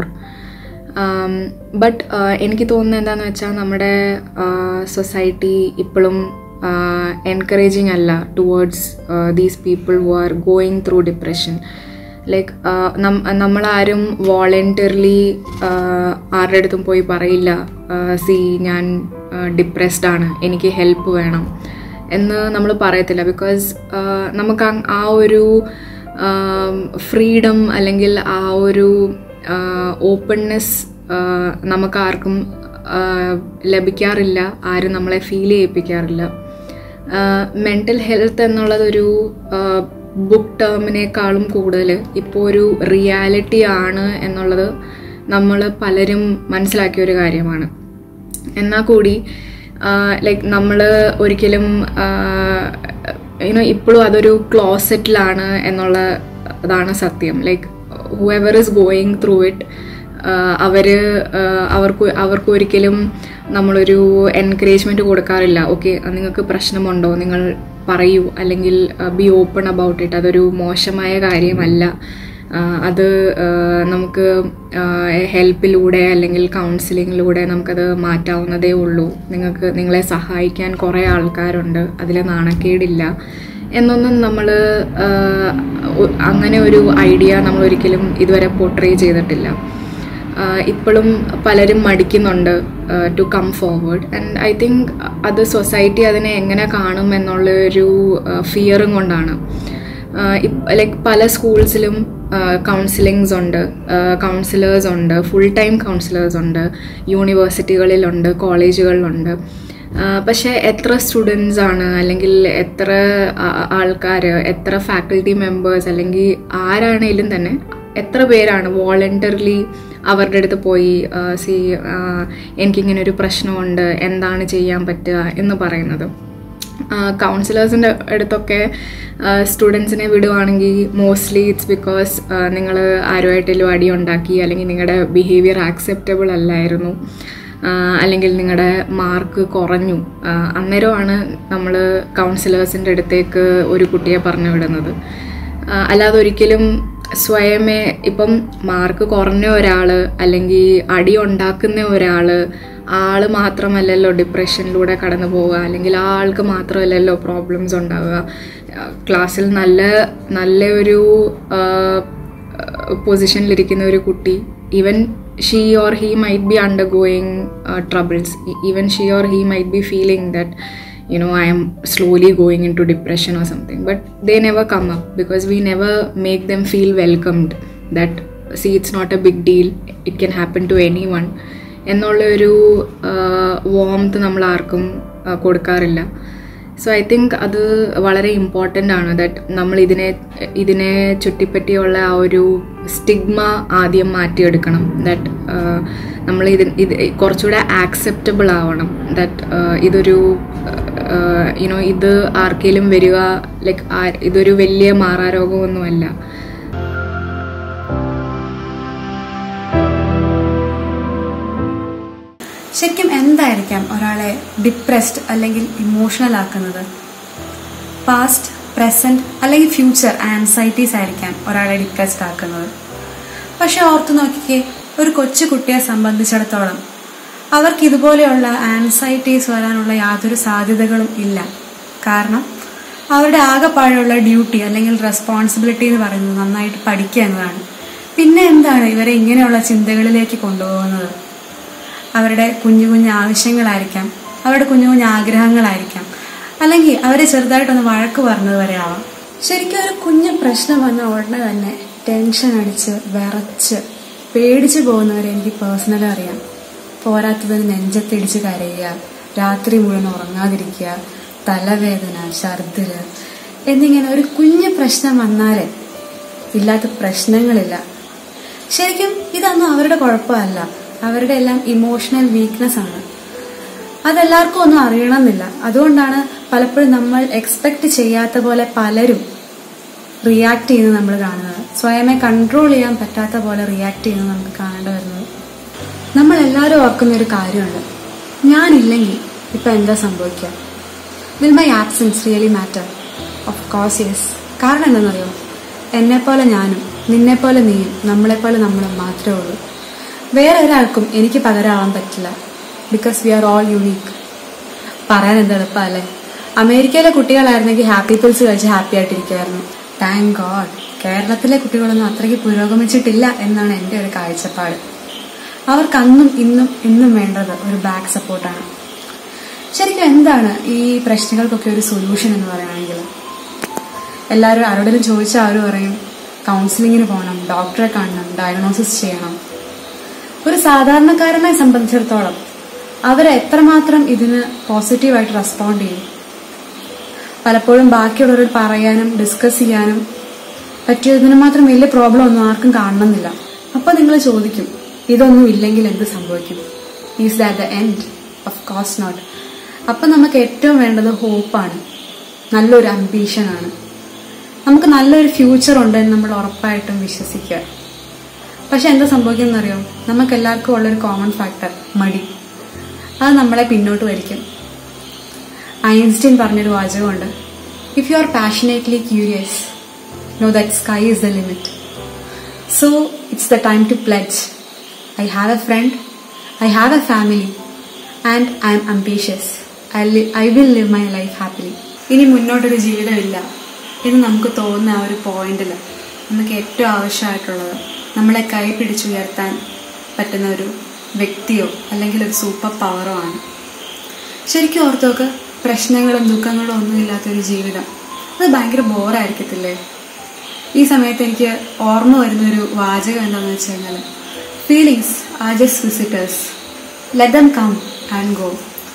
But എനിക്ക് തോന്നുന്നത് എന്താണെന്ന് വെച്ചാൽ നമ്മുടെ സൊസൈറ്റി ഇപ്പോഴും എൻകറേജിങ് അല്ല towards these people who are going through depression. Like നമ്മളാരും വോളണ്ടിയർലി ആരുടെ അടുത്തും പോയി പറയില്ല സി ഞാൻ ഡിപ്രസ്ഡ് ആണ്, എനിക്ക് ഹെൽപ്പ് വേണം എന്ന് നമ്മൾ പറയത്തില്ല. ബിക്കോസ് നമുക്ക് ആ ഒരു ഫ്രീഡം അല്ലെങ്കിൽ ആ ഒരു ഓപ്പൺനെസ് നമുക്കാർക്കും ലഭിക്കാറില്ല, ആരും നമ്മളെ ഫീൽ ചെയ്യിപ്പിക്കാറില്ല. മെൻ്റൽ ഹെൽത്ത് എന്നുള്ളതൊരു ബുക്ക് ടേമിനേക്കാളും കൂടുതൽ ഇപ്പോൾ ഒരു റിയാലിറ്റി ആണ് എന്നുള്ളത് നമ്മൾ പലരും മനസ്സിലാക്കിയ ഒരു കാര്യമാണ്. എന്നാൽ കൂടി ലൈക്ക് നമ്മൾ ഒരിക്കലും യുനോ ഇപ്പോഴും അതൊരു ക്ലോസറ്റിലാണ് എന്നുള്ളതാണ് സത്യം. Like who ever is going through it അവർ അവർക്ക് അവർക്ക് ഒരിക്കലും നമ്മളൊരു എൻകറേജ്മെൻറ്റ് കൊടുക്കാറില്ല. ഓക്കെ, നിങ്ങൾക്ക് പ്രശ്നമുണ്ടോ, നിങ്ങൾ പറയൂ, അല്ലെങ്കിൽ ബി ഓപ്പൺ അബൌട്ട് ഇറ്റ്, അതൊരു മോശമായ കാര്യമല്ല, അത് നമുക്ക് ഹെൽപ്പിലൂടെ അല്ലെങ്കിൽ കൗൺസിലിങ്ങിലൂടെ നമുക്കത് മാറ്റാവുന്നതേ ഉള്ളൂ, നിങ്ങൾക്ക് നിങ്ങളെ സഹായിക്കാൻ കുറേ ആൾക്കാരുണ്ട്, അതിൽ നാണക്കേടില്ല എന്നൊന്നും നമ്മൾ അങ്ങനെ ഒരു ഐഡിയ നമ്മൾ ഒരിക്കലും ഇതുവരെ പോർട്രേ ചെയ്തിട്ടില്ല. ഇപ്പോഴും പലരും മടിക്കുന്നുണ്ട് to come forward. And I think അത് സൊസൈറ്റി അതിനെ എങ്ങനെ കാണും എന്നുള്ളൊരു ഫിയറും കൊണ്ടാണ്. ലൈക്ക് പല സ്കൂൾസിലും കൗൺസിലിങ്സ് ഉണ്ട്, കൗൺസിലേഴ്സ് ഉണ്ട്, ഫുൾ ടൈം കൗൺസിലേഴ്സ് ഉണ്ട്, യൂണിവേഴ്സിറ്റികളിലുണ്ട്, കോളേജുകളിലുണ്ട്. പക്ഷേ എത്ര സ്റ്റുഡൻസ് ആണ് അല്ലെങ്കിൽ എത്ര ആൾക്കാർ, എത്ര ഫാക്കൽറ്റി മെമ്പേഴ്സ് അല്ലെങ്കിൽ ആരാണേലും തന്നെ എത്ര പേരാണ് വോളണ്ടറിലി അവരുടെ അടുത്ത് പോയി സി എനിക്കിങ്ങനെ ഒരു പ്രശ്നമുണ്ട്, എന്താണ് ചെയ്യാൻ പറ്റുക എന്ന് പറയുന്നത്. കൗൺസിലേഴ്സിൻ്റെ അടുത്തൊക്കെ സ്റ്റുഡൻസിനെ വിടുവാണെങ്കിൽ മോസ്റ്റ്ലി ഇറ്റ്സ് ബിക്കോസ് നിങ്ങൾ ആരുമായിട്ടെങ്കിലും അടി ഉണ്ടാക്കി, അല്ലെങ്കിൽ നിങ്ങളുടെ ബിഹേവിയർ ആക്സെപ്റ്റബിൾ അല്ലായിരുന്നു, അല്ലെങ്കിൽ നിങ്ങളുടെ മാർക്ക് കുറഞ്ഞു, അന്നേരമാണ് നമ്മൾ കൗൺസിലേഴ്സിൻ്റെ അടുത്തേക്ക് ഒരു കുട്ടിയെ പറഞ്ഞു വിടുന്നത്. അല്ലാതെ ഒരിക്കലും സ്വയമേ ഇപ്പം മാർക്ക് കുറഞ്ഞ ഒരാൾ അല്ലെങ്കിൽ അടി ഉണ്ടാക്കുന്ന ഒരാൾ ആൾ മാത്രമല്ലല്ലോ ഡിപ്രഷനിലൂടെ കടന്നു പോവുക, അല്ലെങ്കിൽ ആ ആൾക്ക് മാത്രമല്ലല്ലോ പ്രോബ്ലംസ് ഉണ്ടാവുക. ക്ലാസ്സിൽ നല്ല നല്ല ഒരു പൊസിഷനിലിരിക്കുന്ന ഒരു കുട്ടി, even she or he might be undergoing troubles, even she or he might be feeling that you know I am slowly going into depression or something, but they never come up because we never make them feel welcomed, that see it's not a big deal, it can happen to anyone എന്നുള്ള ഒരു warmth നമ്മൾ ആർക്കും കൊടുക്കാറില്ല. So I think അത് വളരെ important ആണ് that നമ്മൾ ഇതിനെ ഇതിനെ ചുറ്റിപ്പറ്റിയുള്ള ആ ഒരു സ്റ്റിഗ്മ ആദ്യം മാറ്റിയെടുക്കണം. ദാറ്റ് നമ്മൾ ഇത് ഇത് കുറച്ചുകൂടെ ആക്സെപ്റ്റബിൾ ആവണം. ദാറ്റ് ഇതൊരു യുനോ ഇത് ആർക്കെങ്കിലും വരിക, ലൈക്ക് ഇതൊരു വലിയ മാറാരോഗമൊന്നുമല്ല. ശരിക്കും എന്തായിരിക്കാം ഒരാളെ ഡിപ്രസ്ഡ് അല്ലെങ്കിൽ ഇമോഷണൽ ആക്കുന്നത്? പാസ്റ്റ്, പ്രസൻറ്റ് അല്ലെങ്കിൽ ഫ്യൂച്ചർ ആൻസൈറ്റീസ് ആയിരിക്കാം ഒരാളെ ഡിപ്രസ്ഡ് ആക്കുന്നത്. പക്ഷെ ഓർത്തു നോക്കിക്കേ, ഒരു കൊച്ചു കുട്ടിയെ സംബന്ധിച്ചിടത്തോളം അവർക്ക് ഇതുപോലെയുള്ള ആൻസൈറ്റീസ് വരാനുള്ള യാതൊരു സാധ്യതകളും ഇല്ല. കാരണം അവരുടെ ആകെപ്പാടുള്ള ഡ്യൂട്ടി അല്ലെങ്കിൽ റെസ്പോൺസിബിലിറ്റി എന്ന് പറയുന്നത് നന്നായിട്ട് പഠിക്കുക എന്നതാണ്. പിന്നെ എന്താണ് ഇവരെ ഇങ്ങനെയുള്ള ചിന്തകളിലേക്ക് കൊണ്ടുപോകുന്നത്? അവരുടെ കുഞ്ഞു കുഞ്ഞു ആവശ്യങ്ങളായിരിക്കാം, അവരുടെ കുഞ്ഞു കുഞ്ഞു ആഗ്രഹങ്ങളായിരിക്കാം, അല്ലെങ്കിൽ അവരെ ചെറുതായിട്ടൊന്ന് വഴക്ക് പറഞ്ഞത് വരെ ആവാം. ശരിക്കും ഒരു കുഞ്ഞു പ്രശ്നം വന്ന ഉടനെ തന്നെ ടെൻഷൻ അടിച്ച് വിറച്ച് പേടിച്ചു പോകുന്നവരെ എനിക്ക് പേഴ്സണലി അറിയാം. പോരാത്തതിന് നെഞ്ചത്തിടിച്ച് കരയുക, രാത്രി മുഴുവൻ ഉറങ്ങാതിരിക്കുക, തലവേദന, ഛർദില് എന്നിങ്ങനെ ഒരു കുഞ്ഞു പ്രശ്നം വന്നാൽ ഇല്ലാത്ത പ്രശ്നങ്ങളില്ല. ശരിക്കും ഇതൊന്നും അവരുടെ കുഴപ്പമല്ല, അവരുടെ എല്ലാം ഇമോഷണൽ വീക്ക്നെസ് ആണ്. അതെല്ലാവർക്കും ഒന്നും അറിയണമെന്നില്ല. അതുകൊണ്ടാണ് പലപ്പോഴും നമ്മൾ എക്സ്പെക്ട് ചെയ്യാത്ത പോലെ പലരും റിയാക്ട് ചെയ്യുന്നത് നമ്മൾ കാണുന്നത്. സ്വയമേ കൺട്രോൾ ചെയ്യാൻ പറ്റാത്ത പോലെ റിയാക്ട് ചെയ്യുന്നത് നമുക്ക് കാണേണ്ടി വരുന്നത്. നമ്മൾ എല്ലാവരും ഓർക്കുന്ന ഒരു കാര്യമുണ്ട്, ഞാനില്ലെങ്കിൽ ഇപ്പം എന്താ സംഭവിക്കുക? Will my absence really matter? Of course yes. കാരണം എന്താണെന്നറിയോ? എന്നെപ്പോലെ ഞാനും നിന്നെപ്പോലെ നീയും നമ്മളെപ്പോലെ നമ്മളും മാത്രമേ ഉള്ളൂ. വേറെ ഒരാൾക്കും എനിക്ക് പകരമാവാൻ പറ്റില്ല. Because we are all unique. പറയാൻ എന്ത് എളുപ്പമല്ലേ? അമേരിക്കയിലെ കുട്ടികളായിരുന്നെങ്കിൽ ഹാപ്പി പിൽസ് കഴിച്ച് ഹാപ്പി ആയിട്ടിരിക്കുമായിരുന്നു. താങ്ക് ഗോഡ് കേരളത്തിലെ കുട്ടികളൊന്നും അത്രയ്ക്ക് പുരോഗമിച്ചിട്ടില്ല എന്നാണ് എൻ്റെ ഒരു കാഴ്ചപ്പാട്. അവർക്ക് അന്നും ഇന്നും ഇന്നും വേണ്ടത് ഒരു ബാക്ക് സപ്പോർട്ടാണ്. ശരിക്കും എന്താണ് ഈ പ്രശ്നങ്ങൾക്കൊക്കെ ഒരു സൊല്യൂഷൻ എന്ന് പറയുകയാണെങ്കിൽ? എല്ലാവരും ആരോടെങ്കിലും ചോദിച്ചാൽ അവർ പറയും കൗൺസിലിങ്ങിന് പോകണം, ഡോക്ടറെ കാണണം, ഡയഗ്നോസിസ് ചെയ്യണം. ഒരു സാധാരണക്കാരനെ സംബന്ധിച്ചിടത്തോളം അവർ എത്രമാത്രം ഇതിന് പോസിറ്റീവായിട്ട് റെസ്പോണ്ട് ചെയ്യും? പലപ്പോഴും ബാക്കിയുള്ളവരോട് പറയാനും ഡിസ്കസ് ചെയ്യാനും പറ്റിയതിന് മാത്രം വലിയ പ്രോബ്ലം ഒന്നും ആർക്കും കാണണമെന്നില്ല. അപ്പൊ നിങ്ങൾ ചോദിക്കും, ഇതൊന്നും ഇല്ലെങ്കിൽ എന്ത് സംഭവിക്കും? Is that the end? Of course not. അപ്പൊ നമുക്ക് ഏറ്റവും വേണ്ടത് ഹോപ്പാണ്, നല്ലൊരു അംബീഷനാണ്. നമുക്ക് നല്ലൊരു ഫ്യൂച്ചർ ഉണ്ടെന്ന് നമ്മൾ ഉറപ്പായിട്ടും വിശ്വസിക്കുക. പക്ഷെ എന്താ സംഭവിക്കുന്നറിയോ? നമുക്ക് എല്ലാവർക്കും ഉള്ളൊരു കോമൺ ഫാക്ടർ മടി. അത് നമ്മളെ പിന്നോട്ട് വലിക്കും. ഐൻസ്റ്റീൻ പറഞ്ഞൊരു വാചകമുണ്ട്, if you are passionately curious know that sky is the limit. So it's the time to pledge. I have a friend, I have a family, and I am ambitious. I, li- I will live my life happily. ഇനി മുന്നോട്ടൊരു ജീവിതമില്ല എന്ന് നമുക്ക് തോന്നുന്ന ആ ഒരു പോയിന്റിൽ നമുക്ക് ഏറ്റവും ആവശ്യമായിട്ടുള്ളത് നമ്മളെ കൈ പിടിച്ചുയർത്താൻ പറ്റുന്ന ഒരു വ്യക്തിയോ അല്ലെങ്കിൽ ഒരു സൂപ്പർ പവറോ ആണ്. ശരിക്കും ഓർത്തോക്ക്, പ്രശ്നങ്ങളും ദുഃഖങ്ങളും ഒന്നുമില്ലാത്തൊരു ജീവിതം അത് ഭയങ്കര ബോറായിരിക്കത്തില്ലേ? ഈ സമയത്ത് എനിക്ക് ഓർമ്മ വരുന്നൊരു വാചകം എന്താണെന്ന് വെച്ച് കഴിഞ്ഞാൽ, feelings are just visitors, let them come and go.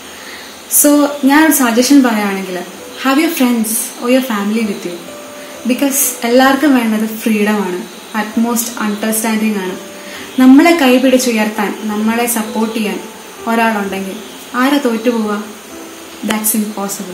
So ഞാനൊരു സജഷൻ പറയുകയാണെങ്കിൽ, have your friends or your family with you. Because എല്ലാവർക്കും വേണ്ടത് ഫ്രീഡമാണ്, അറ്റ്മോസ്റ്റ് അണ്ടർസ്റ്റാൻഡിങ് ആണ്. നമ്മളെ കൈ പിടിച്ചുയർത്താൻ, നമ്മളെ സപ്പോർട്ട് ചെയ്യാൻ ഒരാളുണ്ടെങ്കിൽ ആരാ തോറ്റു പോവുക? That's impossible.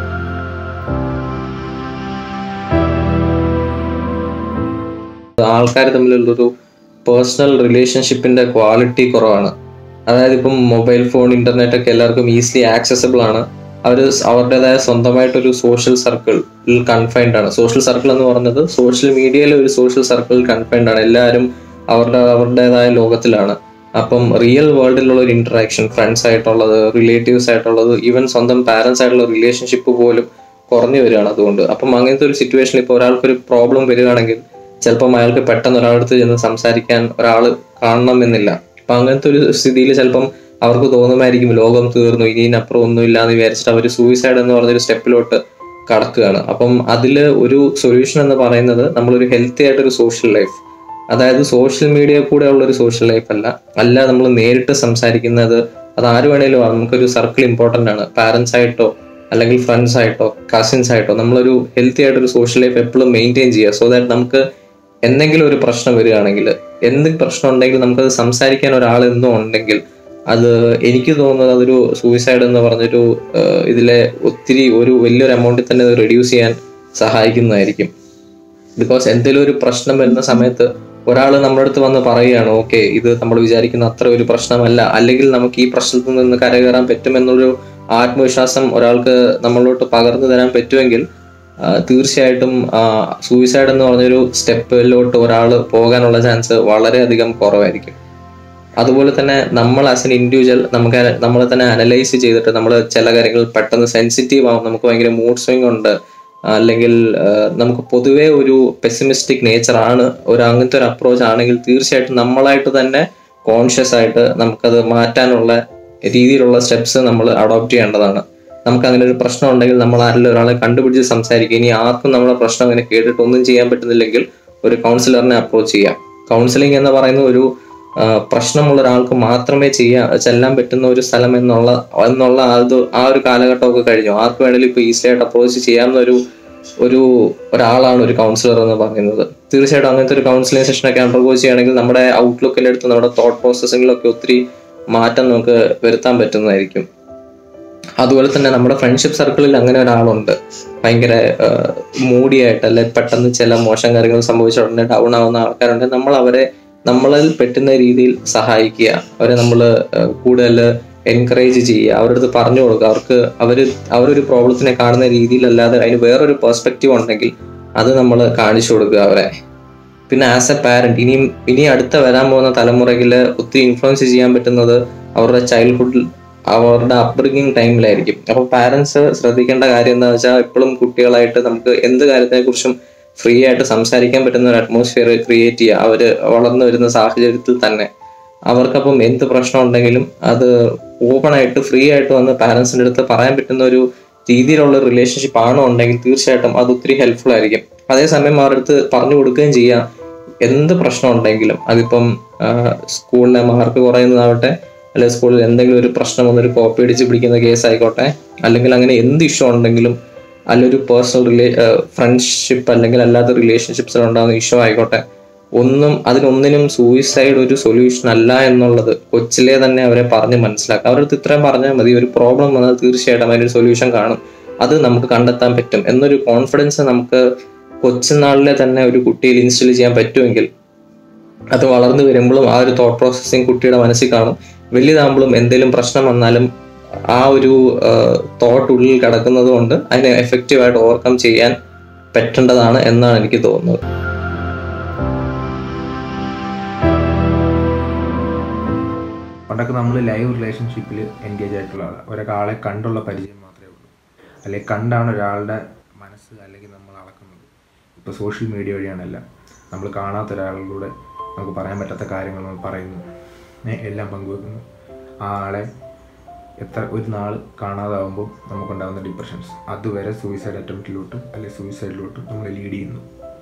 ആൾക്കാർ തമ്മിലുള്ളൊരു പേഴ്സണൽ റിലേഷൻഷിപ്പിന്റെ ക്വാളിറ്റി കുറവാണ്. അതായത് ഇപ്പം മൊബൈൽ ഫോൺ, ഇന്റർനെറ്റ് ഒക്കെ എല്ലാവർക്കും ഈസിലി ആക്സസിബിൾ ആണ്. അവർ അവരുടേതായ സ്വന്തമായിട്ടൊരു സോഷ്യൽ സർക്കിളിൽ കൺഫൈൻഡ് ആണ്. സോഷ്യൽ സർക്കിൾ എന്ന് പറയുന്നത് സോഷ്യൽ മീഡിയയിലെ ഒരു സോഷ്യൽ സർക്കിളിൽ കൺഫൈൻഡ് ആണ്. എല്ലാവരും അവരുടെ അവരുടേതായ ലോകത്തിലാണ്. അപ്പം റിയൽ വേൾഡിലുള്ള ഒരു ഇന്ററാക്ഷൻ, ഫ്രണ്ട്സ് ആയിട്ടുള്ളത്, റിലേറ്റീവ്സ് ആയിട്ടുള്ളത്, ഈവൻ സ്വന്തം പാരൻസ് ആയിട്ടുള്ള റിലേഷൻഷിപ്പ് പോലും കുറഞ്ഞു വരികയാണ് അതുകൊണ്ട്. അപ്പം അങ്ങനത്തെ ഒരു സിറ്റുവേഷനിൽ ഇപ്പോൾ ഒരാൾക്കൊരു പ്രോബ്ലം വരികയാണെങ്കിൽ ചിലപ്പം അയാൾക്ക് പെട്ടെന്ന് ഒരാളടുത്ത് ചെന്ന് സംസാരിക്കാൻ ഒരാൾ കാണണമെന്നില്ല. അപ്പം അങ്ങനത്തെ ഒരു സ്ഥിതിയിൽ ചിലപ്പം അവർക്ക് തോന്നുമായിരിക്കും ലോകം തീർന്നു, ഇനിയപ്പുറം ഒന്നും ഇല്ല എന്ന് വിചാരിച്ചിട്ട് അവർ സൂയിസൈഡ് എന്ന് പറഞ്ഞൊരു സ്റ്റെപ്പിലോട്ട് കടക്കുകയാണ്. അപ്പം അതിൽ ഒരു സൊല്യൂഷൻ എന്ന് പറയുന്നത് നമ്മളൊരു ഹെൽത്തി ആയിട്ടൊരു സോഷ്യൽ ലൈഫ്, അതായത് സോഷ്യൽ മീഡിയ കൂടെ ഉള്ളൊരു സോഷ്യൽ ലൈഫ് അല്ല അല്ല നമ്മൾ നേരിട്ട് സംസാരിക്കുന്നത്. അത് ആര് വേണേലും നമുക്കൊരു സർക്കിൾ ഇമ്പോർട്ടൻ്റ് ആണ്. പാരൻസ് ആയിട്ടോ അല്ലെങ്കിൽ ഫ്രണ്ട്സ് ആയിട്ടോ കസിൻസ് ആയിട്ടോ നമ്മളൊരു ഹെൽത്തി ആയിട്ടൊരു സോഷ്യൽ ലൈഫ് എപ്പോഴും മെയിൻറ്റെയിൻ ചെയ്യുക. സോ ദാറ്റ് നമുക്ക് എന്തെങ്കിലും ഒരു പ്രശ്നം വരികയാണെങ്കിൽ, എന്ത് പ്രശ്നം ഉണ്ടെങ്കിൽ നമുക്കത് സംസാരിക്കാൻ ഒരാൾ എന്നും ഉണ്ടെങ്കിൽ, അത് എനിക്ക് തോന്നുന്നത് അതൊരു സൂയിസൈഡ് എന്ന് പറഞ്ഞൊരു ഇതിലെ ഒത്തിരി ഒരു വലിയൊരു എമൗണ്ടിൽ തന്നെ അത് റെഡ്യൂസ് ചെയ്യാൻ സഹായിക്കുന്നതായിരിക്കും. ബിക്കോസ് എന്തെങ്കിലും ഒരു പ്രശ്നം വരുന്ന സമയത്ത് ഒരാൾ നമ്മുടെ അടുത്ത് വന്ന് പറയുകയാണ്, ഓക്കെ ഇത് നമ്മൾ വിചാരിക്കുന്ന അത്ര ഒരു പ്രശ്നമല്ല, അല്ലെങ്കിൽ നമുക്ക് ഈ പ്രശ്നത്തിൽ നിന്ന് കരകയറാൻ പറ്റുമെന്നൊരു ആത്മവിശ്വാസം ഒരാൾക്ക് നമ്മളോട്ട് പകർന്നു തരാൻ പറ്റുമെങ്കിൽ തീർച്ചയായിട്ടും സൂയിസൈഡ് എന്ന് പറഞ്ഞൊരു സ്റ്റെപ്പിലോട്ട് ഒരാൾ പോകാനുള്ള ചാൻസ് വളരെയധികം കുറവായിരിക്കും. അതുപോലെ തന്നെ നമ്മൾ ആസ് എൻ ഇൻഡിവിജ്വൽ നമുക്ക് നമ്മളെ തന്നെ അനലൈസ് ചെയ്തിട്ട് നമ്മൾ ചില കാര്യങ്ങൾ പെട്ടെന്ന് സെൻസിറ്റീവ് ആവും, നമുക്ക് ഭയങ്കര മൂഡ് സ്വിങ് ഉണ്ട്, അല്ലെങ്കിൽ നമുക്ക് പൊതുവേ ഒരു പെസിമിസ്റ്റിക് നേച്ചർ ആണ്, ഒരു അങ്ങനത്തെ ഒരു അപ്രോച്ച് ആണെങ്കിൽ തീർച്ചയായിട്ടും നമ്മളായിട്ട് തന്നെ കോൺഷ്യസ് ആയിട്ട് നമുക്കത് മാറ്റാനുള്ള രീതിയിലുള്ള സ്റ്റെപ്സ് നമ്മൾ അഡോപ്റ്റ് ചെയ്യേണ്ടതാണ്. നമുക്ക് അങ്ങനെ ഒരു പ്രശ്നം ഉണ്ടെങ്കിൽ നമ്മൾ ആരെങ്കിലും ഒരാളെ കണ്ടുപിടിച്ച് സംസാരിക്കുക. ഇനി ആർക്കും നമ്മളെ പ്രശ്നം അങ്ങനെ കേട്ടിട്ട് ഒന്നും ചെയ്യാൻ പറ്റുന്നില്ലെങ്കിൽ ഒരു കൗൺസിലറിനെ അപ്രോച്ച് ചെയ്യാം. കൗൺസിലിംഗ് എന്ന് പറയുന്ന ഒരു പ്രശ്നമുള്ള ഒരാൾക്ക് മാത്രമേ ചെയ്യാൻ ചെല്ലാൻ പറ്റുന്ന ഒരു സ്ഥലം എന്നുള്ള എന്നുള്ള അത് ആ ഒരു കാലഘട്ടമൊക്കെ കഴിഞ്ഞു. ആർക്ക് വേണമെങ്കിലും ഇപ്പോൾ ഈസി ആയിട്ട് അപ്രോച്ച് ചെയ്യാവുന്ന ഒരു ഒരു ഒരാളാണ് ഒരു കൗൺസിലർ എന്ന് പറയുന്നത്. തീർച്ചയായിട്ടും അങ്ങനത്തെ ഒരു കൗൺസിലിംഗ് സെഷനൊക്കെ അണ്ടർഗോ ചെയ്യുകയാണെങ്കിൽ നമ്മുടെ ഔട്ട്ലുക്കിലെടുത്ത് നമ്മുടെ തോട്ട് പ്രോസസ്സിങ്ങിലൊക്കെ ഒത്തിരി മാറ്റം നമുക്ക് വരുത്താൻ പറ്റുന്നതായിരിക്കും. അതുപോലെ തന്നെ നമ്മുടെ ഫ്രണ്ട്ഷിപ്പ് സർക്കിളിൽ അങ്ങനെ ഒരാളുണ്ട് ഭയങ്കര മൂടിയായിട്ട്, അല്ലെ പെട്ടെന്ന് ചില മോശം കാര്യങ്ങൾ സംഭവിച്ച ഉടനെ ഡൗൺ ആവുന്ന ആൾക്കാരുണ്ട്. നമ്മൾ അവരെ നമ്മളിൽ പെട്ടുന്ന രീതിയിൽ സഹായിക്കുക, അവരെ നമ്മൾ കൂടുതൽ എൻകറേജ് ചെയ്യുക, അവരുടെ അടുത്ത് പറഞ്ഞു കൊടുക്കുക. അവർക്ക് അവർ അവരൊരു പ്രോബ്ലത്തിനെ കാണുന്ന രീതിയിലല്ലാതെ അതിന് വേറൊരു പെർസ്പെക്റ്റീവ് ഉണ്ടെങ്കിൽ അത് നമ്മൾ കാണിച്ചു കൊടുക്കുക അവരെ. പിന്നെ ആസ് എ പാരന്റ് ഇനിയും ഇനി അടുത്ത വരാൻ പോകുന്ന തലമുറയിൽ ഒത്തിരി ഇൻഫ്ലുവൻസ് ചെയ്യാൻ പറ്റുന്നത് അവരുടെ ചൈൽഡ്ഹുഡിൽ അവരുടെ അപ്ബ്രിങ്ങിങ് ടൈമിലായിരിക്കും. അപ്പോൾ പാരന്റ്സ് ശ്രദ്ധിക്കേണ്ട കാര്യം എന്താണെന്ന് വെച്ചാൽ എപ്പോഴും കുട്ടികളായിട്ട് നമുക്ക് എന്ത് കാര്യത്തിനെ കുറിച്ചും ഫ്രീ ആയിട്ട് സംസാരിക്കാൻ പറ്റുന്ന ഒരു അറ്റ്മോസ്ഫിയർ ക്രിയേറ്റ് ചെയ്യുക. അവർ വളർന്നു വരുന്ന സാഹചര്യത്തിൽ തന്നെ അവർക്കപ്പം എന്ത് പ്രശ്നം ഉണ്ടെങ്കിലും അത് ഓപ്പൺ ആയിട്ട് ഫ്രീ ആയിട്ട് വന്ന് പാരന്റ്സിൻ്റെ അടുത്ത് പറയാൻ പറ്റുന്ന ഒരു രീതിയിലുള്ള റിലേഷൻഷിപ്പ് ആണോ ഉണ്ടെങ്കിൽ തീർച്ചയായിട്ടും അത് ഒത്തിരി ഹെൽപ്ഫുൾ ആയിരിക്കും. അതേസമയം അവരുടെ അടുത്ത് പറഞ്ഞു കൊടുക്കുകയും ചെയ്യാം എന്ത് പ്രശ്നം ഉണ്ടെങ്കിലും. അതിപ്പം സ്കൂളിലെ മാർക്ക് കുറയുന്നതാവട്ടെ, അല്ലെങ്കിൽ സ്കൂളിൽ എന്തെങ്കിലും ഒരു പ്രശ്നം വന്നൊരു കോപ്പി അടിച്ച് പിടിക്കുന്ന കേസ് ആയിക്കോട്ടെ, അല്ലെങ്കിൽ അങ്ങനെ എന്ത് ഇഷ്യൂ ഉണ്ടെങ്കിലും, അല്ലെങ്കിൽ പേഴ്സണൽ റിലേ ഫ്രണ്ട്ഷിപ്പ് അല്ലെങ്കിൽ അല്ലാത്ത റിലേഷൻഷിപ്സിൽ ഉണ്ടാകുന്ന ഇഷ്യൂ ആയിക്കോട്ടെ, ഒന്നും അതിനൊന്നിനും സൂയിസൈഡ് ഒരു സൊല്യൂഷൻ അല്ല എന്നുള്ളത് കൊച്ചിലെ തന്നെ അവരെ പറഞ്ഞ് മനസ്സിലാക്കുക. അവരുടെ അടുത്ത് ഇത്രയും പറഞ്ഞാൽ മതി, ഒരു പ്രോബ്ലം വന്നാൽ തീർച്ചയായിട്ടും അതിനൊരു സൊല്യൂഷൻ കാണും, അത് നമുക്ക് കണ്ടെത്താൻ പറ്റും എന്നൊരു കോൺഫിഡൻസ് നമുക്ക് കൊച്ചുനാളിലെ തന്നെ ഒരു കുട്ടിയിൽ ഇൻസ്റ്റിൽ ചെയ്യാൻ പറ്റുമെങ്കിൽ അത് വളർന്നു വരുമ്പോഴും ആ ഒരു തോട്ട് പ്രോസസ്സിങ് കുട്ടിയുടെ മനസ്സിൽ കാണും. വലുതാകുമ്പോഴും എന്തെങ്കിലും പ്രശ്നം വന്നാലും ആ ഒരു തോട്ട് ഉള്ളിൽ കിടക്കുന്നത് കൊണ്ട് അതിനെ എഫക്റ്റീവായിട്ട് ഓവർകം ചെയ്യാൻ പറ്റേണ്ടതാണ് എന്നാണ് എനിക്ക് തോന്നുന്നത്. പണ്ടൊക്കെ നമ്മൾ ലൈവ് റിലേഷൻഷിപ്പിൽ എൻഗേജ് ആയിട്ടുള്ള ആളാണ്. ഒരാളെ കണ്ടുള്ള പരിചയം മാത്രമേ ഉള്ളൂ, അല്ലെങ്കിൽ കണ്ടാണ് ഒരാളുടെ മനസ്സ് അല്ലെങ്കിൽ നമ്മൾ അളക്കുന്നത്. ഇപ്പോൾ സോഷ്യൽ മീഡിയ വഴിയാണെല്ലാം നമ്മൾ കാണാത്ത ഒരാളിലൂടെ നമുക്ക് പറയാൻ പറ്റാത്ത കാര്യങ്ങൾ നമ്മൾ പറയുന്നു, എല്ലാം പങ്കുവെക്കുന്നു. ആ ആളെ എത്ര ഒരു നാൾ കാണാതാവുമ്പോൾ നമുക്കുണ്ടാകുന്ന ഡിപ്രഷൻസ് അതുവരെ സൂയിസൈഡ് അറ്റംപ്റ്റിലോട്ട് അല്ലെങ്കിൽ സൂയിസൈഡിലോട്ട് നമ്മൾ ലീഡ് ചെയ്യുന്നു.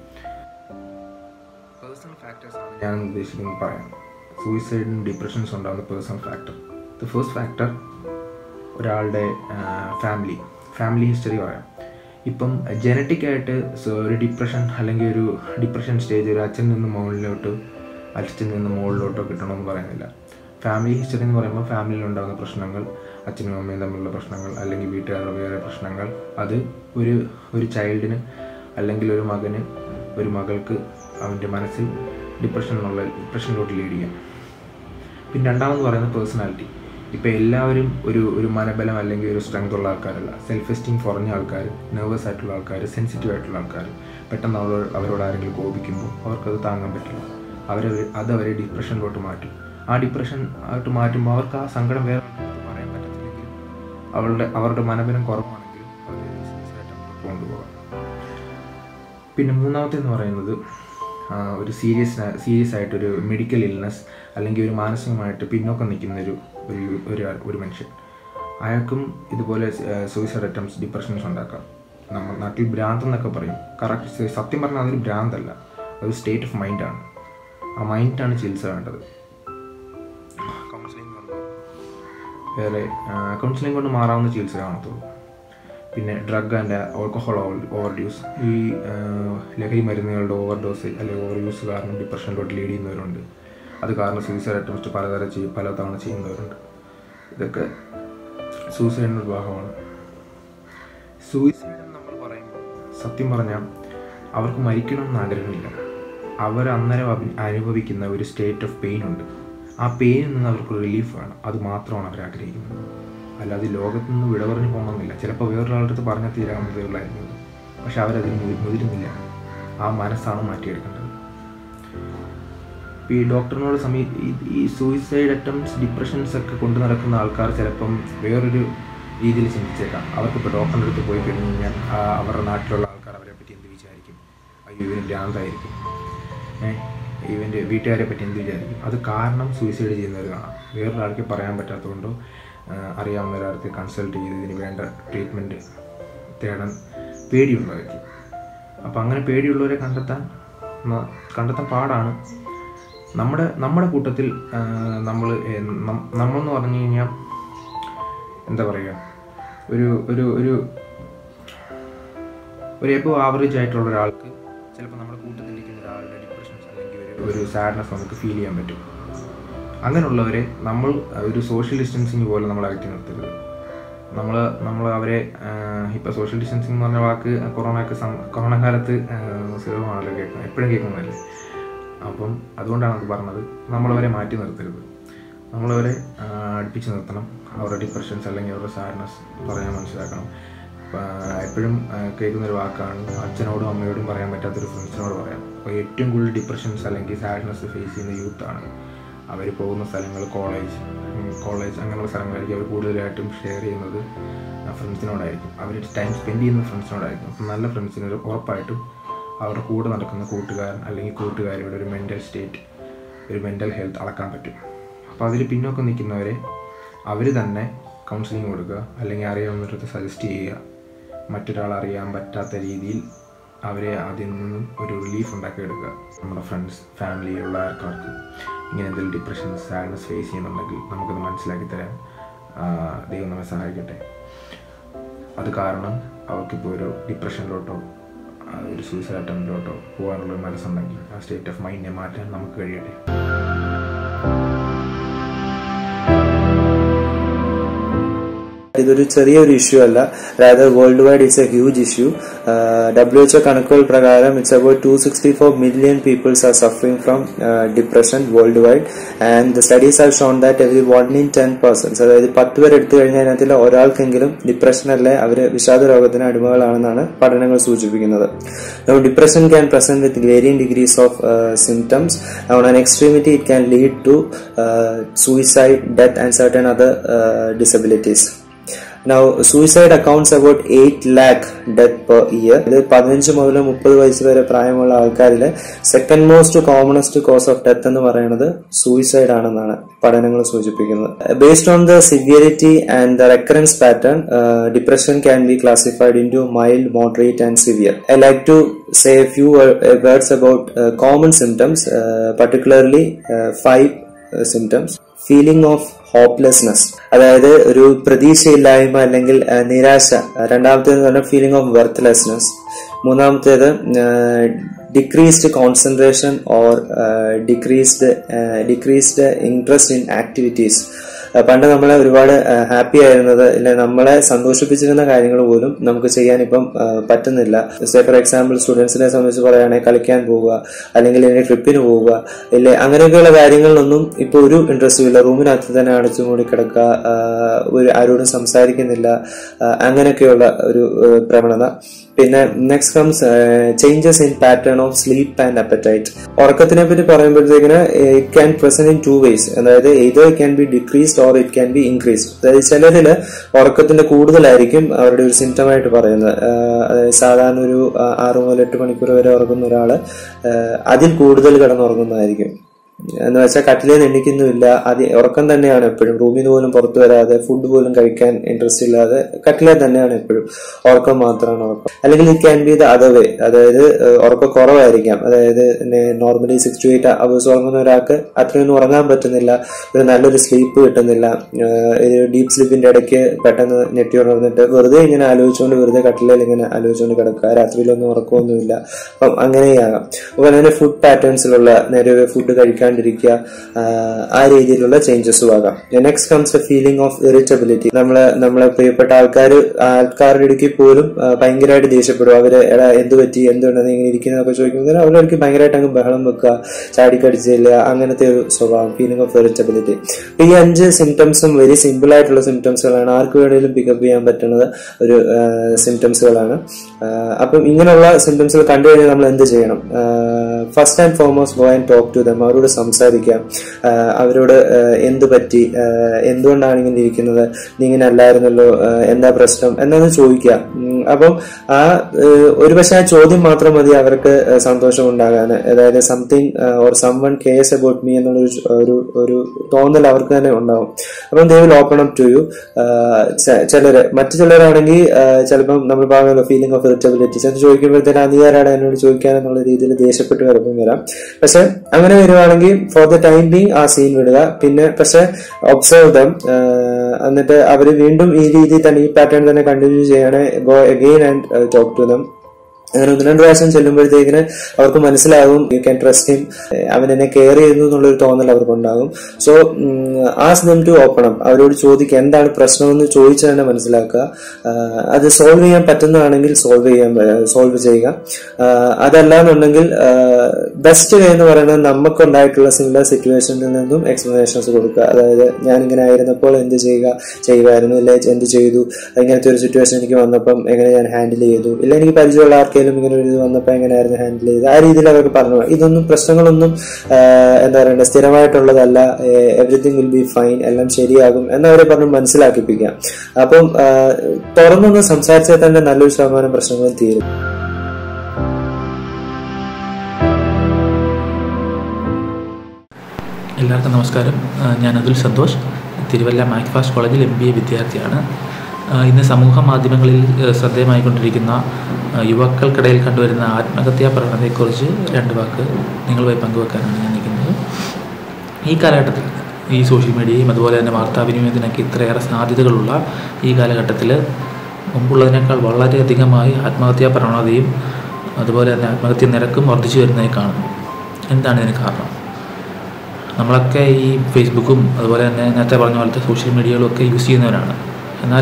പേഴ്സണൽ ഫാക്ടേഴ്സാണ് ഞാൻ ഉദ്ദേശിക്കുന്നത് പറയാം. സൂയിസൈഡിനും ഡിപ്രഷൻസ് ഉണ്ടാകുന്ന personal factor. The first factor ഒരാളുടെ ഫാമിലി ഫാമിലി ഹിസ്റ്ററി പറയാം. ഇപ്പം ജനറ്റിക്കായിട്ട് ഒരു ഡിപ്രഷൻ അല്ലെങ്കിൽ ഒരു ഡിപ്രഷൻ സ്റ്റേജ് ഒരു അച്ഛൻ നിന്ന് മുകളിലോട്ട് അച്ഛൻ നിന്ന് മുകളിലോട്ടോ കിട്ടണമെന്ന് പറയുന്നില്ല. ഫാമിലി ഹിസ്റ്ററി എന്ന് പറയുമ്പോൾ ഫാമിലിയിൽ ഉണ്ടാകുന്ന പ്രശ്നങ്ങൾ, അച്ഛനും അമ്മയും തമ്മിലുള്ള പ്രശ്നങ്ങൾ അല്ലെങ്കിൽ വീട്ടുകാരുടെ വേറെ പ്രശ്നങ്ങൾ, അത് ഒരു ഒരു ചൈൽഡിന് അല്ലെങ്കിൽ ഒരു മകന് ഒരു മകൾക്ക് അവൻ്റെ മനസ്സിൽ ഡിപ്രഷനിലുള്ള ഡിപ്രഷനിലോട്ട് ലീഡ് ചെയ്യാം. പിന്നെ രണ്ടാമെന്ന് പറയുന്നത് പേഴ്സണാലിറ്റി. ഇപ്പോൾ എല്ലാവരും ഒരു ഒരു മനബലം അല്ലെങ്കിൽ ഒരു സ്ട്രെങ്ത് ഉള്ള ആൾക്കാരല്ല. സെൽഫ് എസ്റ്റീം കുറഞ്ഞ ആൾക്കാർ, നെർവസ് ആയിട്ടുള്ള ആൾക്കാർ, സെൻസിറ്റീവ് ആയിട്ടുള്ള ആൾക്കാർ പെട്ടെന്ന് അവർ അവരോട് ആരെങ്കിലും കോപിക്കുമ്പോൾ അവർക്കത് താങ്ങാൻ പറ്റില്ല. അവരെ അത് അവരെ ഡിപ്രഷനിലോട്ട് മാറ്റും. ആ ഡിപ്രഷൻ ആയിട്ട് മാറ്റുമ്പോൾ അവർക്ക് ആ സങ്കടം വേറെ പറയാൻ പറ്റത്തില്ലെങ്കിലും അവരുടെ അവരുടെ മനബലം കുറവാണെങ്കിലും അവർ സൂയിസൈഡായിട്ട് കൊണ്ടുപോകാം. പിന്നെ മൂന്നാമത്തേന്ന് പറയുന്നത് ഒരു സീരിയസ് സീരിയസ് ആയിട്ടൊരു മെഡിക്കൽ ഇൽനെസ് അല്ലെങ്കിൽ ഒരു മാനസികമായിട്ട് പിന്നോക്കം നിൽക്കുന്ന ഒരു ഒരു ഒരു മനുഷ്യൻ, അയാൾക്കും ഇതുപോലെ സൂയിസൈഡ് അറ്റംപ്റ്റ്സ് ഡിപ്രഷൻസ് ഉണ്ടാക്കാം. നമ്മൾ നാട്ടിൽ ഭ്രാന്ത് എന്നൊക്കെ പറയും. കറക്റ്റ് സത്യം പറഞ്ഞാൽ അതൊരു ഭ്രാന്തല്ല, ഒരു സ്റ്റേറ്റ് ഓഫ് മൈൻഡാണ്. ആ മൈൻഡാണ് ചികിത്സ വേണ്ടത്. കൗൺസിലിംഗ് കൊണ്ട് വേറെ കൗൺസിലിംഗ് കൊണ്ട് മാറാവുന്ന ചികിത്സ കാണത്തുള്ളൂ. പിന്നെ ഡ്രഗ് ആൻഡ് ആൽക്കഹോൾ ഓവർഡ്യൂസ്, ഈ ലഹരി മരുന്നുകളുടെ ഓവർഡോസ് അല്ലെങ്കിൽ ഓവർ യൂസ് കാരണം ഡിപ്രഷനിലോട്ട് ലീഡ് ചെയ്യുന്നവരുണ്ട്. അത് കാരണം സൂയിസൈഡ് അറ്റംപ്റ്റ് പലതരം ചെയ്യും പലതവണ ചെയ്യുന്നവരുണ്ട്. ഇതൊക്കെ സൂയിസൈഡിൻ്റെ ഒരു ഭാഗമാണ്. സൂയിസൈഡ് എന്ന് നമ്മൾ പറയുമ്പോൾ സത്യം പറഞ്ഞാൽ അവർക്ക് മരിക്കണമെന്ന് ആഗ്രഹമില്ല. അവർ അന്നേരം അനുഭവിക്കുന്ന ഒരു സ്റ്റേറ്റ് ഓഫ് പെയിൻ ഉണ്ട്. ആ പെയിനിൽ നിന്ന് അവർക്ക് റിലീഫ് വേണം. അത് മാത്രമാണ് അവർ ആഗ്രഹിക്കുന്നത്. അല്ലാതെ ലോകത്തു നിന്ന് വിട പറഞ്ഞു പോകണമെന്നില്ല. ചിലപ്പോൾ വേറൊരാളുടെ അടുത്ത് പറഞ്ഞാൽ തീരാവുന്നതുള്ളായിരിക്കും, പക്ഷെ അവരതിന് മുതിരുന്നില്ല. ആ മനസ്സാണ് മാറ്റിയെടുക്കേണ്ടത്. ഇപ്പോൾ ഈ ഡോക്ടറിനോട് സമീ ഈ സൂയിസൈഡ് അറ്റംപ്റ്റ്സ് ഡിപ്രഷൻസ് ഒക്കെ കൊണ്ടു നടക്കുന്ന ആൾക്കാർ ചിലപ്പം വേറൊരു രീതിയിൽ ചിന്തിച്ചേക്കാം. അവർക്കിപ്പോൾ ഡോക്ടറിൻ്റെ അടുത്ത് പോയി കഴിഞ്ഞ് കഴിഞ്ഞാൽ അവരുടെ നാട്ടിലുള്ള ആൾക്കാർ അവരെ പറ്റി എന്ത് വിചാരിക്കും? അയ്യോ ഇവന് ഭ്രാന്തായിരിക്കും, ഏഹ് ഇവൻ്റെ വീട്ടുകാരെ പറ്റി എന്ത് വിചാരിക്കും? അത് കാരണം സൂയിസൈഡ് ചെയ്യുന്നവർ കാണാം. വേറൊരാൾക്ക് പറയാൻ പറ്റാത്തതുകൊണ്ടോ അറിയാവുന്ന ഒരാൾക്ക് കൺസൾട്ട് ചെയ്ത് ഇതിന് വേണ്ട ട്രീറ്റ്മെൻറ്റ് തേടാൻ പേടിയുള്ളവർക്ക്. അപ്പോൾ അങ്ങനെ പേടിയുള്ളവരെ കണ്ടെത്താൻ കണ്ടെത്താൻ പാടാണ്. നമ്മുടെ നമ്മുടെ കൂട്ടത്തിൽ നമ്മൾ നമ്മളെന്ന് പറഞ്ഞു കഴിഞ്ഞാൽ എന്താ പറയുക, ഒരു ഒരു ഒരു ഒരു എബോ ആവറേജ് ആയിട്ടുള്ള ഒരാൾക്ക് ചിലപ്പോൾ നമ്മുടെ കൂട്ടത്തിലിരിക്കുന്ന ഒരാളുടെ ഡിപ്രഷൻസ് അല്ലെങ്കിൽ ഒരു ഒരു സാഡ്നെസ് നമുക്ക് ഫീൽ ചെയ്യാൻ പറ്റും. അങ്ങനെയുള്ളവരെ നമ്മൾ ഒരു സോഷ്യൽ ഡിസ്റ്റൻസിങ് പോലെ നമ്മൾ അകറ്റി നിർത്തരുത്. നമ്മൾ നമ്മൾ അവരെ ഇപ്പോൾ സോഷ്യൽ ഡിസ്റ്റൻസിങ് എന്ന് പറഞ്ഞ വാക്ക് കൊറോണയൊക്കെ കൊറോണ കാലത്ത് സുലഭമാണല്ലോ കേൾക്കുന്നത്, എപ്പോഴും കേൾക്കുന്നതല്ലേ. അപ്പം അതുകൊണ്ടാണ് അത് പറഞ്ഞത്, നമ്മളവരെ മാറ്റി നിർത്തരുത്. നമ്മളവരെ അടുപ്പിച്ച് നിർത്തണം. അവരുടെ ഡിപ്രഷൻസ് അല്ലെങ്കിൽ അവരുടെ സാഡ്നസ് പറയാൻ മനസ്സിലാക്കണം. എപ്പോഴും കേൾക്കുന്നൊരു വാക്കാണ് അച്ഛനോടും അമ്മയോടും പറയാൻ പറ്റാത്തൊരു ഫ്രണ്ട്സിനോട് പറയാം. അപ്പോൾ ഏറ്റവും കൂടുതൽ ഡിപ്രഷൻസ് അല്ലെങ്കിൽ സാഡ്നസ് ഫേസ് ചെയ്യുന്ന യൂത്താണ്. അവർ പോകുന്ന സ്ഥലങ്ങൾ കോളേജ് കോളേജ് അങ്ങനെയുള്ള സ്ഥലങ്ങളായിരിക്കും അവർ കൂടുതലായിട്ടും ഷെയർ ചെയ്യുന്നത് ഫ്രണ്ട്സിനോടായിരിക്കും. അവർ ടൈം സ്പെൻഡ് ചെയ്യുന്ന ഫ്രണ്ട്സിനോടായിരിക്കും. അപ്പം നല്ല ഫ്രണ്ട്സിന് ഉറപ്പായിട്ടും അവരുടെ കൂടെ നടക്കുന്ന കൂട്ടുകാരൻ അല്ലെങ്കിൽ കൂട്ടുകാരിയുടെ ഒരു മെൻ്റൽ സ്റ്റേറ്റ്, ഒരു മെൻ്റൽ ഹെൽത്ത് അളക്കാൻ പറ്റും. അപ്പോൾ അതിൽ പിന്നോക്കം നിൽക്കുന്നവരെ അവർ തന്നെ കൗൺസിലിംഗ് കൊടുക്കുക, അല്ലെങ്കിൽ അറിയാവുന്നവരടുത്ത് സജസ്റ്റ് ചെയ്യുക. മറ്റൊരാൾ അറിയാൻ പറ്റാത്ത രീതിയിൽ അവരെ അതിൽ നിന്നും ഒരു റിലീഫ് ഉണ്ടാക്കിയെടുക്കുക. നമ്മുടെ ഫ്രണ്ട്സ്, ഫാമിലിയിലുള്ള ആൾക്കാർക്ക് ഇങ്ങനെ എന്തെങ്കിലും ഡിപ്രഷൻ, സാഡ്നസ് ഫേസ് ചെയ്യുന്നുണ്ടെങ്കിൽ നമുക്കത് മനസ്സിലാക്കി തരാൻ ദൈവം നമ്മെ സഹായിക്കട്ടെ. അത് കാരണം അവർക്കിപ്പോൾ ഒരു ഡിപ്രഷനിലോട്ടോ ഒരു സൂയിസൈഡ് അറ്റംപ്റ്റിലോട്ടോ പോകാനുള്ള മനസ്സുണ്ടെങ്കിൽ ആ സ്റ്റേറ്റ് ഓഫ് മൈൻഡിനെ മാറ്റാൻ നമുക്ക് കഴിയട്ടെ. ഇതൊരു ചെറിയൊരു ഇഷ്യൂ അല്ല, rather world wide it's a huge issue. W H O കണക്കുകൾ പ്രകാരം it's about two sixty four million peoples are suffering from depression world wide. And the studies have shown that every one in ten persons, അതായത് പത്ത് പേർ എടുത്തു കഴിഞ്ഞാൽ അതിനകത്തിൽ ഒരാൾക്കെങ്കിലും ഡിപ്രഷനല്ലേ അവർ വിഷാദ രോഗത്തിന് അടിമകളാണെന്നാണ് പഠനങ്ങൾ സൂചിപ്പിക്കുന്നത്. Now, depression can present with varying degrees of uh, symptoms. On an extremity, it can lead to uh, suicide, death, and certain other uh, disabilities. Now, suicide accounts about eight lakh death per year. ഇത് പതിനഞ്ച് മുതൽ മുപ്പത് വയസ്സ് വരെ പ്രായമുള്ള ആൾക്കാരിലെ second most commonest cause of death എന്ന് പറയുന്നത് സൂയിസൈഡ് ആണെന്നാണ് പഠനങ്ങൾ സൂചിപ്പിക്കുന്നത്. Based on the severity and the recurrence pattern, depression can be classified into mild, moderate and severe. I like to say a few words about uh, common symptoms, uh, particularly uh, five uh, symptoms. Feeling of hopelessness, അതായത് ഒരു പ്രതീക്ഷയില്ലായ്മ അല്ലെങ്കിൽ നിരാശ. രണ്ടാമത്തേത് പറഞ്ഞാൽ feeling of worthlessness. മൂന്നാമത്തേത് decreased concentration or decreased decreased interest in activities. പണ്ട് നമ്മളെ ഒരുപാട് ഹാപ്പി ആയിരുന്നത്, ഇല്ല നമ്മളെ സന്തോഷിപ്പിച്ചിരുന്ന കാര്യങ്ങൾ പോലും നമുക്ക് ചെയ്യാൻ ഇപ്പം പറ്റുന്നില്ല. സേ ഫോർ എക്സാമ്പിൾ സ്റ്റുഡൻസിനെ സംബന്ധിച്ച് പറയുകയാണെങ്കിൽ കളിക്കാൻ പോവുക, അല്ലെങ്കിൽ ഇനി ട്രിപ്പിന് പോവുക, ഇല്ലേ അങ്ങനെയൊക്കെയുള്ള കാര്യങ്ങളിലൊന്നും ഇപ്പോൾ ഒരു ഇൻട്രസ്റ്റും ഇല്ല. റൂമിനകത്ത് തന്നെ അടച്ചു മൂടി കിടക്കുക, ഒരു ആരോടും സംസാരിക്കുന്നില്ല, അങ്ങനെയൊക്കെയുള്ള ഒരു പ്രവണത. പിന്നെ next comes changes in pattern of sleep and appetite. ഉറക്കത്തിനെ പറ്റി പറയുമ്പോഴത്തേക്കിന് it can present in two ways, അതായത് either it can be decreased or it can be increased. അതായത് ചിലരിൽ ഉറക്കത്തിന്റെ കൂടുതലായിരിക്കും അവരുടെ ഒരു സിംറ്റം ആയിട്ട് പറയുന്നത്. അതായത് സാധാരണ ഒരു ആറു മുതൽ എട്ട് മണിക്കൂർ വരെ ഉറങ്ങുന്ന ഒരാള് അതിൽ കൂടുതൽ കിടന്നുറങ്ങുന്നതായിരിക്കും. എന്ന് വെച്ചാൽ കട്ടിലേന്ന് എണ്ണിക്കുന്നുമില്ല, അത് ഉറക്കം തന്നെയാണ് എപ്പോഴും. റൂമിൽ നിന്ന് പോലും പുറത്തു വരാതെ, ഫുഡ് പോലും കഴിക്കാൻ ഇൻട്രസ്റ്റ് ഇല്ലാതെ കട്ടിലേ തന്നെയാണ് എപ്പോഴും. ഉറക്കം മാത്രമാണ് ഉറക്കം. അല്ലെങ്കിൽ it can be the other way, അതായത് ഉറക്കം കുറവായിരിക്കാം. അതായത് normally six to eight hours ഉറങ്ങുന്ന ഒരാൾക്ക് അത്രയൊന്നും ഉറങ്ങാൻ പറ്റുന്നില്ല, ഒരു നല്ലൊരു സ്ലീപ്പ് കിട്ടുന്നില്ല. ഒരു ഡീപ് സ്ലീപ്പിന്റെ ഇടയ്ക്ക് പെട്ടെന്ന് ഞെട്ടി ഉണർന്നിട്ട് വെറുതെ ഇങ്ങനെ ആലോചിച്ചുകൊണ്ട് വെറുതെ കട്ടിലേൽ ഇങ്ങനെ ആലോചിച്ചുകൊണ്ട് കിടക്കുക, രാത്രിയിലൊന്നും ഉറക്കമൊന്നുമില്ല. അപ്പം അങ്ങനെയാകാം. അതുപോലെ തന്നെ ഫുഡ് പാറ്റേൺസിലുള്ള നേരെ ഫുഡ് കഴിക്കാൻ ിരിക്കുക, ആ രീതിയിലുള്ള ചേഞ്ചസും ആകാം. Next comes a feeling of irritability. നമ്മളെ നമ്മളെ പ്രിയപ്പെട്ട ആൾക്കാർ ആൾക്കാരുടെ ഇടയ്ക്ക് പോലും ഭയങ്കരമായിട്ട് ദേഷ്യപ്പെടും. അവര് എടാ എന്ത് പറ്റി, എന്തുകൊണ്ടാണ് ഇങ്ങനെ ഇരിക്കുന്നതൊക്കെ ചോദിക്കുമ്പോൾ അവരുടെ ഇടയ്ക്ക് ഭയങ്കരമായിട്ട് അങ്ങ് ബഹളം വെക്കുക, ചാടിക്കടിച്ചില്ല, അങ്ങനത്തെ ഒരു സ്വഭാവം, ഫീലിംഗ് ഓഫ് ഇറിറ്റബിലിറ്റി. ഈ അഞ്ച് സിംറ്റംസും വെരി സിമ്പിൾ ആയിട്ടുള്ള സിംറ്റംസുകളാണ്, ആർക്ക് വേണമെങ്കിലും പിക്കപ്പ് ചെയ്യാൻ പറ്റുന്നത് ഒരു സിംറ്റംസുകളാണ്. അപ്പം ഇങ്ങനെയുള്ള സിംറ്റംസുകൾ കണ്ടു കഴിഞ്ഞാൽ നമ്മൾ എന്ത് ചെയ്യണം? First and foremost go and talk to them. അവരോട് സംസാരിക്കാം, അവരോട് എന്ത് പറ്റി, എന്തുകൊണ്ടാണ് ഇങ്ങനെ ഇരിക്കുന്നത്, നീ ഇങ്ങനെ അല്ലായിരുന്നല്ലോ, എന്താ പ്രശ്നം എന്നൊന്ന് ചോദിക്കാം. അപ്പം ആ ഒരു പക്ഷെ ആ ചോദ്യം മാത്രം മതി അവർക്ക് സന്തോഷം ഉണ്ടാകാൻ. അതായത് something or someone cares about me എന്നുള്ളൊരു ഒരു ഒരു തോന്നൽ അവർക്ക് തന്നെ ഉണ്ടാവും. അപ്പം they will open up to you. ചിലര് മറ്റു ചിലരാണെങ്കിൽ ചിലപ്പം നമ്മൾ പറയുന്ന ഫീലിംഗ് ഓഫ് ഇറിറ്റബിലിറ്റീസ് എന്ന് ചോദിക്കുമ്പോഴത്തേന് നീ ആരാണ് എന്നോട് ചോദിക്കാനെന്നുള്ള രീതിയിൽ ദേഷ്യപ്പെട്ട് കിടക്കും വരാം. പക്ഷെ അങ്ങനെ വരുവാണെങ്കിൽ ഫോർ ദ ടൈം ബീങ് ആ സീൻ വിടുക. പിന്നെ പക്ഷെ ഒബ്സർവ് ദം, എന്നിട്ട് അവർ വീണ്ടും ഈ രീതിയിൽ തന്നെ ഈ പാറ്റേൺ തന്നെ കണ്ടിന്യൂ ചെയ്യണേ. Go again and talk to them. അങ്ങനെ ഒന്ന് രണ്ട് പ്രാവശ്യം ചെല്ലുമ്പോഴത്തേക്കിന് അവർക്ക് മനസ്സിലാകും യു ക്യാൻ ട്രസ്റ്റ് ഹിം, അവൻ എന്നെ കെയർ ചെയ്യുന്നു എന്നുള്ളൊരു തോന്നൽ അവർക്കുണ്ടാകും. So ask them to open up. അവരോട് ചോദിക്കുക എന്താണ് പ്രശ്നമെന്ന് ചോദിച്ചു തന്നെ മനസ്സിലാക്കുക. അത് സോൾവ് ചെയ്യാൻ പറ്റുന്നതാണെങ്കിൽ സോൾവ് ചെയ്യാൻ സോൾവ് ചെയ്യുക. അതല്ല എന്നുണ്ടെങ്കിൽ ബെസ്റ്റ് വേ എന്ന് പറയുന്നത് നമുക്കുണ്ടായിട്ടുള്ള സിമിലർ സിറ്റുവേഷനിൽ നിന്നും എക്സ്പ്ലനേഷൻസ് കൊടുക്കുക. അതായത് ഞാൻ ഇങ്ങനെ ആയിരുന്നപ്പോൾ എന്ത് ചെയ്യുക ചെയ്യുമായിരുന്നു, ഇല്ല എന്ത് ചെയ്തു, ഇങ്ങനത്തെ ഒരു സിറ്റുവേഷൻ എനിക്ക് വന്നപ്പം എങ്ങനെ ഞാൻ ഹാൻഡിൽ ചെയ്തു, ഇല്ല എനിക്ക് പരിചയമുള്ള ആർക്കെങ്കിലും ഇങ്ങനെ ഒരു ഇത് വന്നപ്പോൾ എങ്ങനെയായിരുന്നു ഹാൻഡിൽ ചെയ്ത്, ആ രീതിയിൽ അവർക്ക് പറഞ്ഞു. ഇതൊന്നും പ്രശ്നങ്ങളൊന്നും എന്താ പറയണ്ട സ്ഥിരമായിട്ടുള്ളതല്ല, എവറിത്തിങ് വിൽ ബി ഫൈൻ, എല്ലാം ശരിയാകും എന്നവരെ പറഞ്ഞ് മനസ്സിലാക്കിപ്പിക്കാം. അപ്പം തുറന്നൊന്ന് സംസാരിച്ചാൽ തന്നെ നല്ലൊരു ശതമാനം പ്രശ്നങ്ങൾ തീരും. എല്ലാവർക്കും നമസ്കാരം. ഞാൻ അതുൽ സന്തോഷ്, തിരുവല്ല മാക്ഫാസ്റ്റ് കോളേജിൽ എം ബി എ വിദ്യാർത്ഥിയാണ്. ഇന്ന് സമൂഹ മാധ്യമങ്ങളിൽ ശ്രദ്ധേയമായിക്കൊണ്ടിരിക്കുന്ന യുവാക്കൾക്കിടയിൽ കണ്ടുവരുന്ന ആത്മഹത്യാ പ്രവണതയെക്കുറിച്ച് രണ്ട് വാക്ക് നിങ്ങളുമായി പങ്കുവെക്കാനാണ് ഞാൻ നിൽക്കുന്നത്. ഈ കാലഘട്ടത്തിൽ ഈ സോഷ്യൽ മീഡിയയും അതുപോലെ തന്നെ വാർത്താവിനിമയത്തിനൊക്കെ ഇത്രയേറെ സാധ്യതകളുള്ള ഈ കാലഘട്ടത്തിൽ മുമ്പുള്ളതിനേക്കാൾ വളരെയധികമായി ആത്മഹത്യാ പ്രവണതയും അതുപോലെ തന്നെ ആത്മഹത്യ നിരക്കും വർദ്ധിച്ചു വരുന്നതായി കാണുന്നു. എന്താണ് ഇതിന് കാരണം? നമ്മളൊക്കെ ഈ ഫേസ്ബുക്കും അതുപോലെ തന്നെ നേരത്തെ പറഞ്ഞ പോലത്തെ സോഷ്യൽ മീഡിയകളും ഒക്കെ യൂസ് ചെയ്യുന്നവരാണ്. എന്നാൽ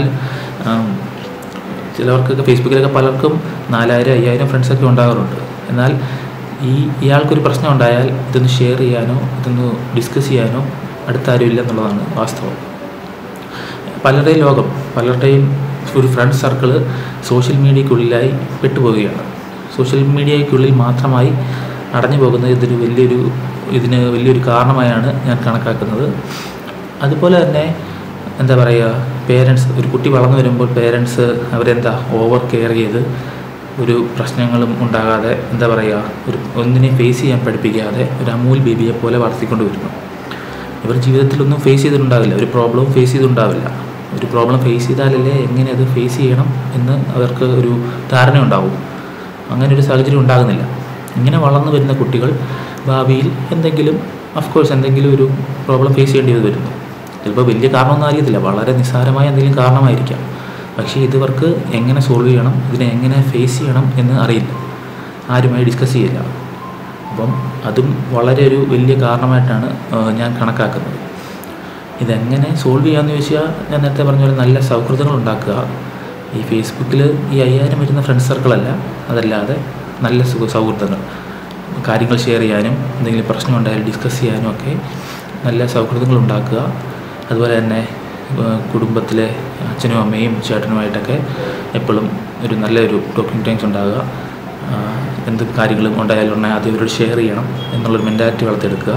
ചിലവർക്കൊക്കെ ഫേസ്ബുക്കിലൊക്കെ പലർക്കും നാലായിരം അയ്യായിരം ഫ്രണ്ട്സൊക്കെ ഉണ്ടാകാറുണ്ട്. എന്നാൽ ഈ ഇയാൾക്കൊരു പ്രശ്നം ഉണ്ടായാൽ ഇതൊന്ന് ഷെയർ ചെയ്യാനോ ഇതൊന്ന് ഡിസ്കസ് ചെയ്യാനോ അടുത്ത ആരും ഇല്ല എന്നുള്ളതാണ് വാസ്തവം. പലരുടെയും ലോകം, പലരുടെയും ഒരു ഫ്രണ്ട് സർക്കിള് സോഷ്യൽ മീഡിയയ്ക്കുള്ളിലായി പെട്ടുപോവുകയാണ്. സോഷ്യൽ മീഡിയയ്ക്കുള്ളിൽ മാത്രമായി അടഞ്ഞു പോകുന്നത് ഇതൊരു വലിയൊരു ഇതിന് വലിയൊരു കാരണമായാണ് ഞാൻ കണക്കാക്കുന്നത്. അതുപോലെ തന്നെ എന്താ പറയുക, പേരൻസ്, ഒരു കുട്ടി വളർന്നു വരുമ്പോൾ പേരൻസ് അവരെന്താ ഓവർ കെയർ ചെയ്ത് ഒരു പ്രശ്നങ്ങളും ഉണ്ടാകാതെ എന്താ പറയുക ഒരു ഒന്നിനെ ഫേസ് ചെയ്യാൻ പഠിപ്പിക്കാതെ ഒരു അമൂൽ ബേബിയെ പോലെ വളർത്തിക്കൊണ്ട് വരുന്നു. ഇവർ ജീവിതത്തിലൊന്നും ഫേസ് ചെയ്തിട്ടുണ്ടാവില്ല, ഒരു പ്രോബ്ലവും ഫേസ് ചെയ്തിട്ടുണ്ടാവില്ല. ഒരു പ്രോബ്ലം ഫേസ് ചെയ്താലല്ലേ എങ്ങനെ അത് ഫേസ് ചെയ്യണം എന്ന് അവർക്ക് ഒരു ധാരണ ഉണ്ടാവും. അങ്ങനെ ഒരു സാഹചര്യം ഉണ്ടാകുന്നില്ല. ഇങ്ങനെ വളർന്നു വരുന്ന കുട്ടികൾ ഭാവിയിൽ എന്തെങ്കിലും ഓഫ്കോഴ്സ് എന്തെങ്കിലും ഒരു പ്രോബ്ലം ഫേസ് ചെയ്യേണ്ടി വരുന്നു. ചിലപ്പോൾ വലിയ കാരണമൊന്നും അറിയത്തില്ല, വളരെ നിസ്സാരമായ എന്തെങ്കിലും കാരണമായിരിക്കാം. പക്ഷേ ഇവർക്ക് എങ്ങനെ സോൾവ് ചെയ്യണം, ഇതിനെ എങ്ങനെ ഫേസ് ചെയ്യണം എന്ന് അറിയില്ല, ആരുമായി ഡിസ്കസ് ചെയ്യില്ല. അപ്പം അതും വളരെ ഒരു വലിയ കാരണമായിട്ടാണ് ഞാൻ കണക്കാക്കുന്നത്. ഇതെങ്ങനെ സോൾവ് ചെയ്യാമെന്ന് ചോദിച്ചാൽ ഞാൻ നേരത്തെ പറഞ്ഞ പോലെ നല്ല സൗഹൃദങ്ങൾ ഉണ്ടാക്കുക. ഈ ഫേസ്ബുക്കിൽ ഈ അയ്യായിരം വരുന്ന ഫ്രണ്ട് സർക്കിളല്ല, അതല്ലാതെ നല്ല സുഖ സൗഹൃദങ്ങൾ, കാര്യങ്ങൾ ഷെയർ ചെയ്യാനും എന്തെങ്കിലും പ്രശ്നം ഉണ്ടായാലും ഡിസ്കസ് ചെയ്യാനും ഒക്കെ നല്ല സൗഹൃദങ്ങൾ ഉണ്ടാക്കുക. അതുപോലെ തന്നെ കുടുംബത്തിലെ അച്ഛനും അമ്മയും ചേട്ടനുമായിട്ടൊക്കെ എപ്പോഴും ഒരു നല്ലൊരു ടോക്കിംഗ് ടൈംസ് ഉണ്ടാകുക. എന്ത് കാര്യങ്ങളും ഉണ്ടായാലും ഉണ്ടെങ്കിൽ അത് ഇവരോട് ഷെയർ ചെയ്യണം എന്നുള്ളൊരു മെൻറ്റാലിറ്റി വളർത്തിയെടുക്കുക.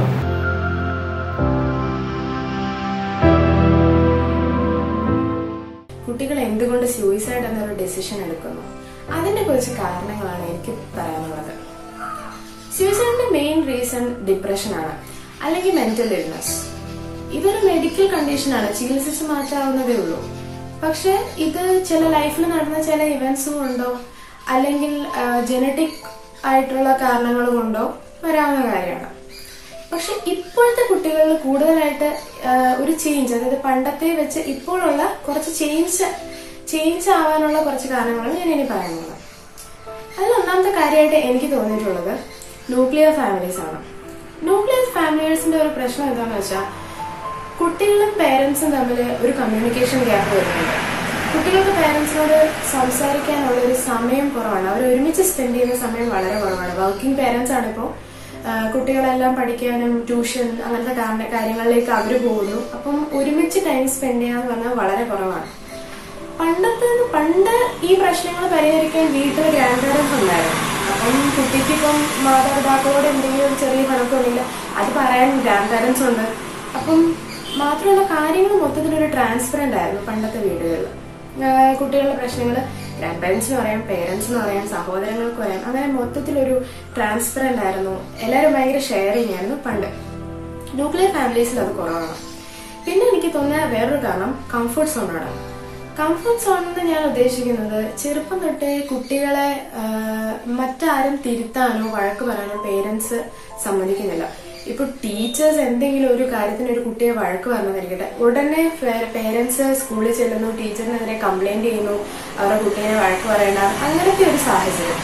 കുട്ടികൾ എന്തുകൊണ്ട് സൂയിസൈഡ് എന്നൊരു ഡെസിഷൻ എടുക്കുന്നു, അതിന്റെ കുറച്ച് കാരണങ്ങളാണ് എനിക്ക് പറയാനുള്ളത്. സൂയിസൈഡിന്റെ മെയിൻ റീസൺ ഡിപ്രഷൻ ആണ്, അല്ലെങ്കിൽ മെന്റൽ ഇൽനെസ്. ഇതൊരു മെഡിക്കൽ കണ്ടീഷനാണ്, ചികിത്സിച്ച് മാറ്റാവുന്നതേ ഉള്ളൂ. പക്ഷെ ഇത് ചില ലൈഫിൽ നടന്ന ചില ഇവന്റ്സ് കൊണ്ടോ അല്ലെങ്കിൽ ജനറ്റിക് ആയിട്ടുള്ള കാരണങ്ങൾ കൊണ്ടോ വരാവുന്ന കാര്യമാണ്. പക്ഷെ ഇപ്പോഴത്തെ കുട്ടികളിൽ കൂടുതലായിട്ട് ഒരു ചേഞ്ച്, അതായത് പണ്ടത്തെ വെച്ച് ഇപ്പോഴുള്ള കുറച്ച് ചേഞ്ച് ചേഞ്ച് ആവാനുള്ള കുറച്ച് കാരണങ്ങളാണ് ഞാൻ ഇനി പറയുന്നത്. അതിൽ ഒന്നാമത്തെ കാര്യമായിട്ട് എനിക്ക് തോന്നിയിട്ടുള്ളത് ന്യൂക്ലിയർ ഫാമിലീസ് ആണ്. ന്യൂക്ലിയർ ഫാമിലീസിന്റെ ഒരു പ്രശ്നം എന്താണെന്ന് വെച്ചാൽ കുട്ടികളും പേരൻസും തമ്മിൽ ഒരു കമ്മ്യൂണിക്കേഷൻ ഗ്യാപ്പ് വരുന്നുണ്ട്. കുട്ടികൾക്ക് പേരൻസിനോട് സംസാരിക്കാനുള്ള ഒരു സമയം കുറവാണ്, അവർ ഒരുമിച്ച് സ്പെൻഡ് ചെയ്യുന്ന സമയം വളരെ കുറവാണ്. വർക്കിംഗ് പേരൻസ് ആണിപ്പോൾ, കുട്ടികളെല്ലാം പഠിക്കാനും ട്യൂഷൻ അങ്ങനത്തെ കാര്യങ്ങളിലേക്ക് അവർ പോകുന്നു. അപ്പം ഒരുമിച്ച് ടൈം സ്പെൻഡ് ചെയ്യാന്ന് പറഞ്ഞാൽ വളരെ കുറവാണ്. പണ്ടത്തെ പണ്ട് ഈ പ്രശ്നങ്ങൾ പരിഹരിക്കാൻ വീട്ടിൽ ഗ്രാൻഡ് പേരൻസ് ഉണ്ടായിരുന്നു. അപ്പം കുട്ടിക്ക് ഇപ്പം മാതാപിതാക്കളോട് എന്തെങ്കിലും ഒരു ചെറിയ കണക്കുണ്ടെങ്കിൽ അത് പറയാൻ ഗ്രാൻഡ് പേരൻസ് ഉണ്ട്. അപ്പം മാത്രമല്ല കാര്യങ്ങൾ മൊത്തത്തിലൊരു ട്രാൻസ്പെറന്റ് ആയിരുന്നു പണ്ടത്തെ വീടുകളിൽ. കുട്ടികളുടെ പ്രശ്നങ്ങൾ ഗ്രാൻഡ് പേരൻസിന് പറയാം, പേരൻസിന് പറയാം, സഹോദരങ്ങൾക്ക് പറയാം. അങ്ങനെ മൊത്തത്തിലൊരു ട്രാൻസ്പെറന്റ് ആയിരുന്നു, എല്ലാവരും ഭയങ്കര ഷെയറിങ് ആയിരുന്നു പണ്ട്. ന്യൂക്ലിയർ ഫാമിലീസിൽ അത് കുറവാണ്. പിന്നെ എനിക്ക് തോന്നിയ വേറൊരു കാരണം കംഫർട്ട് സോണാണ്. കംഫർട്ട് സോൺ എന്ന് ഞാൻ ഉദ്ദേശിക്കുന്നത് ചെറുപ്പം തൊട്ടേ കുട്ടികളെ മറ്റാരും തിരുത്താനോ വഴക്ക് പറയാനോ പേരൻസ് സമ്മതിക്കുന്നില്ല. ഇപ്പൊ ടീച്ചേഴ്സ് എന്തെങ്കിലും ഒരു കാര്യത്തിന് ഒരു കുട്ടിയെ വഴക്ക് പറഞ്ഞിരിക്കട്ടെ, ഉടനെ പേരൻസ് സ്കൂളിൽ ചെല്ലുന്നു, ടീച്ചറിനെതിരെ കംപ്ലൈന്റ് ചെയ്യുന്നു, അവരുടെ കുട്ടീനെ വഴക്ക് പറയണ്ട, അങ്ങനത്തെ ഒരു സാഹചര്യം.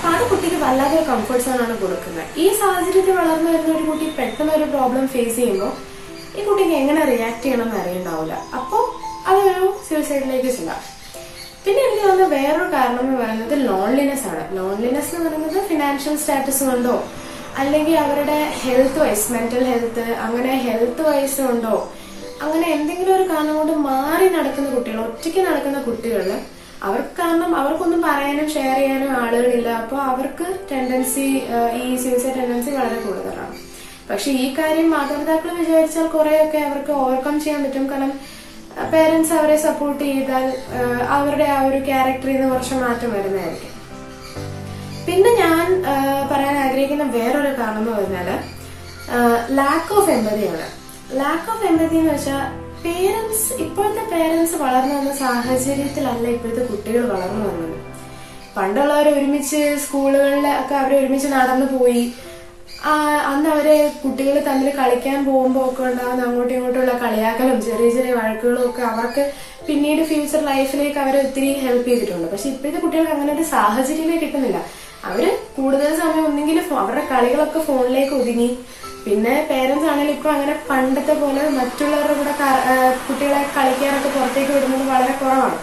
അപ്പൊ അത് കുട്ടിക്ക് വല്ലാത്തൊരു കംഫർട്ട് സോണാണ് കൊടുക്കുന്നത്. ഈ സാഹചര്യത്തിൽ വളർന്നു വരുന്ന ഒരു കുട്ടി പെട്ടെന്ന് ഒരു പ്രോബ്ലം ഫേസ് ചെയ്യുമ്പോൾ ഈ കുട്ടിക്ക് എങ്ങനെ റിയാക്ട് ചെയ്യണമെന്ന് അറിയണ്ടാവില്ല. അപ്പോൾ അതൊരു സൂയിസൈഡിലേക്ക് ചെല്ലാം. പിന്നെ എനിക്ക് തോന്നുന്ന വേറൊരു കാരണം എന്ന് പറയുന്നത് ലോൺലിനെസ് ആണ്. ലോൺലിനെസ് എന്ന് പറയുന്നത് ഫിനാൻഷ്യൽ സ്റ്റാറ്റസ് കൊണ്ടോ അല്ലെങ്കിൽ അവരുടെ ഹെൽത്ത് വൈസ് മെന്റൽ ഹെൽത്ത് അങ്ങനെ ഹെൽത്ത് വൈസ് കൊണ്ടോ അങ്ങനെ എന്തെങ്കിലും ഒരു കാരണം കൊണ്ട് മാറി നടക്കുന്ന കുട്ടികൾ, ഒറ്റയ്ക്ക് നടക്കുന്ന കുട്ടികൾ, അവർക്ക് കാരണം അവർക്കൊന്നും പറയാനും ഷെയർ ചെയ്യാനും ആളുകളില്ല. അപ്പോൾ അവർക്ക് ടെൻഡൻസി ഈ സൂയിസൈഡ് ടെൻഡൻസി വളരെ കൂടുതലാണ്. പക്ഷെ ഈ കാര്യം മാതാപിതാക്കൾ വിചാരിച്ചാൽ കുറെയൊക്കെ അവർക്ക് ഓവർകം ചെയ്യാൻ പറ്റും. കാരണം പേരൻസ് അവരെ സപ്പോർട്ട് ചെയ്താൽ അവരുടെ ആ ഒരു ക്യാരക്ടറിൽ നിന്ന് കുറച്ച് മാറ്റം വരുന്നതായിരിക്കും. പിന്നെ ഞാൻ പറയാൻ ആഗ്രഹിക്കുന്ന വേറൊരു കാരണം എന്ന് പറഞ്ഞാല് ലാക്ക് ഓഫ് എമ്പതിയാണ്. ലാക്ക് ഓഫ് എമ്പതി എന്ന് വെച്ചാൽ പേരൻസ് ഇപ്പോഴത്തെ പേരൻസ് വളർന്നു വന്ന സാഹചര്യത്തിലല്ല ഇപ്പോഴത്തെ കുട്ടികൾ വളർന്നു വന്നത്. പണ്ടുള്ളവർ ഒരുമിച്ച് സ്കൂളുകളിൽ ഒക്കെ അവർ ഒരുമിച്ച് നടന്നു പോയി. അന്ന് അവരെ കുട്ടികൾ തമ്മിൽ കളിക്കാൻ പോകുമ്പോൾ ഒക്കെ ഉണ്ടാകുന്ന അങ്ങോട്ടും ഇങ്ങോട്ടുള്ള കളിയാക്കലും ചെറിയ ചെറിയ വഴക്കുകളും ഒക്കെ അവർക്ക് പിന്നീട് ഫ്യൂച്ചർ ലൈഫിലേക്ക് അവരെ ഒത്തിരി ഹെൽപ്പ് ചെയ്തിട്ടുണ്ട്. പക്ഷെ ഇപ്പോഴത്തെ കുട്ടികൾക്ക് അങ്ങനെ ഒരു സാഹചര്യമേ കിട്ടുന്നില്ല. അവര് കൂടുതൽ സമയം ഒന്നെങ്കിലും അവരുടെ കളികളൊക്കെ ഫോണിലേക്ക് ഒതുങ്ങി. പിന്നെ പേരൻസ് ആണെങ്കിലും ഇപ്പൊ അങ്ങനെ പണ്ടത്തെ പോലെ മറ്റുള്ളവരുടെ കൂടെ കുട്ടികളെ കളിക്കാനൊക്കെ പുറത്തേക്ക് വിടുന്നത് വളരെ കുറവാണ്.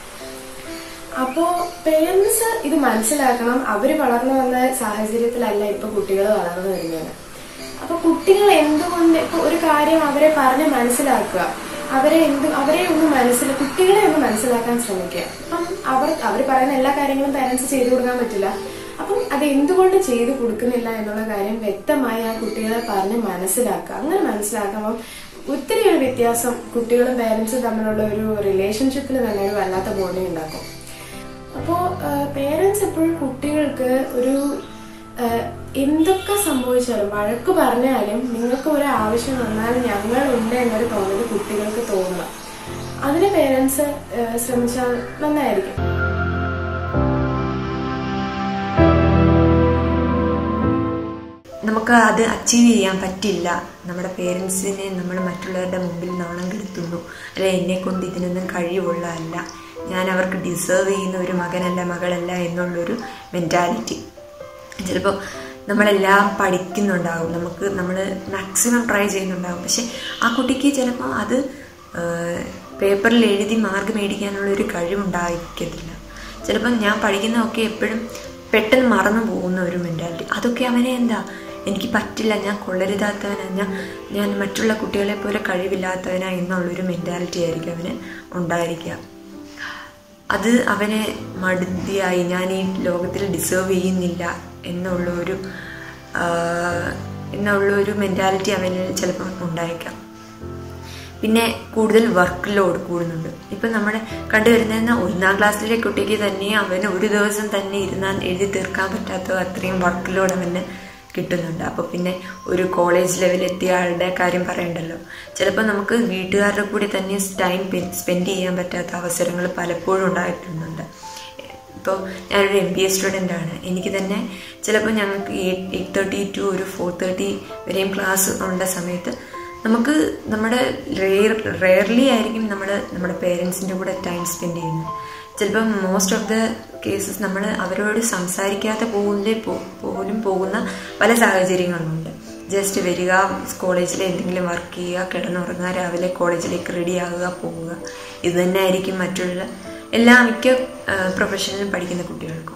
അപ്പോ പേരൻസ് ഇത് മനസ്സിലാക്കണം. അവര് വളർന്നു വന്ന സാഹചര്യത്തിലല്ല ഇപ്പൊ കുട്ടികൾ വളർന്നു വരുന്നത്. അപ്പൊ കുട്ടികൾ എന്തുകൊണ്ട് ഇപ്പൊ ഒരു കാര്യം അവരെ പറഞ്ഞ് മനസ്സിലാക്കുക, അവരെ എന്ത് അവരെ ഒന്ന് മനസ്സിൽ കുട്ടികളെ ഒന്ന് മനസ്സിലാക്കാൻ ശ്രമിക്കുക. അപ്പം അവർ അവർ പറയുന്ന എല്ലാ കാര്യങ്ങളും പേരൻസ് ചെയ്തു കൊടുക്കാൻ പറ്റില്ല. അപ്പം അത് എന്തുകൊണ്ട് ചെയ്തു കൊടുക്കുന്നില്ല എന്നുള്ള കാര്യം വ്യക്തമായി ആ കുട്ടികളെ പറഞ്ഞ് മനസ്സിലാക്കുക. അങ്ങനെ മനസ്സിലാക്കുമ്പോൾ ഒത്തിരി ഒരു വ്യത്യാസം കുട്ടികളും പേരൻസും തമ്മിലുള്ള ഒരു റിലേഷൻഷിപ്പിൽ തന്നെ ഒരു വല്ലാത്ത ബോണ്ടിങ് ഉണ്ടാക്കും. അപ്പോ പേരൻസ് എപ്പോഴും കുട്ടികൾക്ക് ഒരു എന്തൊക്കെ സംഭവിച്ചാലും വഴക്ക് പറഞ്ഞാലും നിങ്ങൾക്ക് ഒരു ആവശ്യം വന്നാൽ ഞങ്ങൾ ഉണ്ട് എന്നൊരു തോന്നൽ കുട്ടികൾക്ക് തോന്നണം. അതിന് പേരൻസ് ശ്രമിച്ചാൽ നന്നായിരിക്കും. നമുക്ക് അത് അച്ചീവ് ചെയ്യാൻ പറ്റില്ല. നമ്മുടെ പേരൻസിനെ നമ്മൾ മറ്റുള്ളവരുടെ മുമ്പിൽ നാണം കെടുത്തുന്നു, അല്ലെ എന്നെ കൊണ്ട് ഇതിനൊന്നും കഴിവുള്ളതല്ല, ഞാൻ അവർക്ക് ഡിസേർവ് ചെയ്യുന്ന ഒരു മകനല്ല മകളല്ല എന്നുള്ളൊരു മെൻറ്റാലിറ്റി. ചിലപ്പോൾ നമ്മളെല്ലാം പഠിക്കുന്നുണ്ടാകും, നമുക്ക് നമ്മൾ മാക്സിമം ട്രൈ ചെയ്യുന്നുണ്ടാകും. പക്ഷെ ആ കുട്ടിക്ക് ചിലപ്പോൾ അത് പേപ്പറിൽ എഴുതി മാർക്ക് മേടിക്കാനുള്ളൊരു കഴിവുണ്ടായിരിക്കത്തില്ല. ചിലപ്പം ഞാൻ പഠിക്കുന്നതൊക്കെ എപ്പോഴും പെട്ടെന്ന് മറന്നു പോകുന്ന ഒരു മെൻറ്റാലിറ്റി. അതൊക്കെ അവനെ എന്താ എനിക്ക് പറ്റില്ല, ഞാൻ കൊള്ളരുതാത്തവനാ, ഞാൻ ഞാൻ മറ്റുള്ള കുട്ടികളെ പോലെ കഴിവില്ലാത്തവനാ എന്നുള്ളൊരു മെൻറ്റാലിറ്റി ആയിരിക്കും അവന് ഉണ്ടായിരിക്കുക. അത് അവനെ മടുതിയായി ഞാൻ ഈ ലോകത്തിൽ ഡിസേർവ് ചെയ്യുന്നില്ല എന്നുള്ളൊരു എന്നുള്ളൊരു മെൻറ്റാലിറ്റി അവന് ചിലപ്പോൾ ഉണ്ടായേക്കാം. പിന്നെ കൂടുതൽ വർക്ക് ലോഡ് കൂടുന്നുണ്ട്. ഇപ്പം നമ്മുടെ കണ്ടുവരുന്ന ഒന്നാം ക്ലാസ്സിലെ കുട്ടിക്ക് തന്നെ അവന് ഒരു ദിവസം തന്നെ ഇരുന്നാൽ എഴുതി തീർക്കാൻ പറ്റാത്ത അത്രയും വർക്ക് ലോഡ് അവന് കിട്ടുന്നുണ്ട്. അപ്പോൾ പിന്നെ ഒരു കോളേജ് ലെവലെത്തിയ ആളുടെ കാര്യം പറയണ്ടല്ലോ. ചിലപ്പോൾ നമുക്ക് വീട്ടുകാരുടെ കൂടി തന്നെ ടൈം സ്പെൻഡ് ചെയ്യാൻ പറ്റാത്ത അവസരങ്ങൾ പലപ്പോഴും ഉണ്ടായിട്ടുണ്ടുണ്ട്. ഇപ്പോൾ ഞാനൊരു എം ബി എ സ്റ്റുഡൻ്റ് ആണ്. എനിക്ക് തന്നെ ചിലപ്പോൾ ഞങ്ങൾക്ക് എയ്റ്റ് എയ്റ്റ് തേർട്ടി ടു ഒരു ഫോർ തേർട്ടി വരെയും ക്ലാസ് ഉള്ള സമയത്ത് നമുക്ക് നമ്മുടെ റെയർ റെയർലി ആയിരിക്കും നമ്മൾ നമ്മുടെ പേരൻസിൻ്റെ കൂടെ ടൈം സ്പെൻഡ് ചെയ്യുന്നത്. ചിലപ്പം മോസ്റ്റ് ഓഫ് ദ കേസസ് നമ്മൾ അവരോട് സംസാരിക്കാതെ പോകുന്നേ പോലും പോകുന്ന പല സാഹചര്യങ്ങളുമുണ്ട്. ജസ്റ്റ് വരിക, കോളേജിൽ എന്തെങ്കിലും വർക്ക് ചെയ്യുക, കിടന്നുറങ്ങുക, രാവിലെ കോളേജിലേക്ക് റെഡി ആകുക, പോവുക. ഇത് തന്നെ ആയിരിക്കും മറ്റുള്ള എല്ലാ മിക്ക പ്രൊഫഷനിലും പഠിക്കുന്ന കുട്ടികൾക്കും.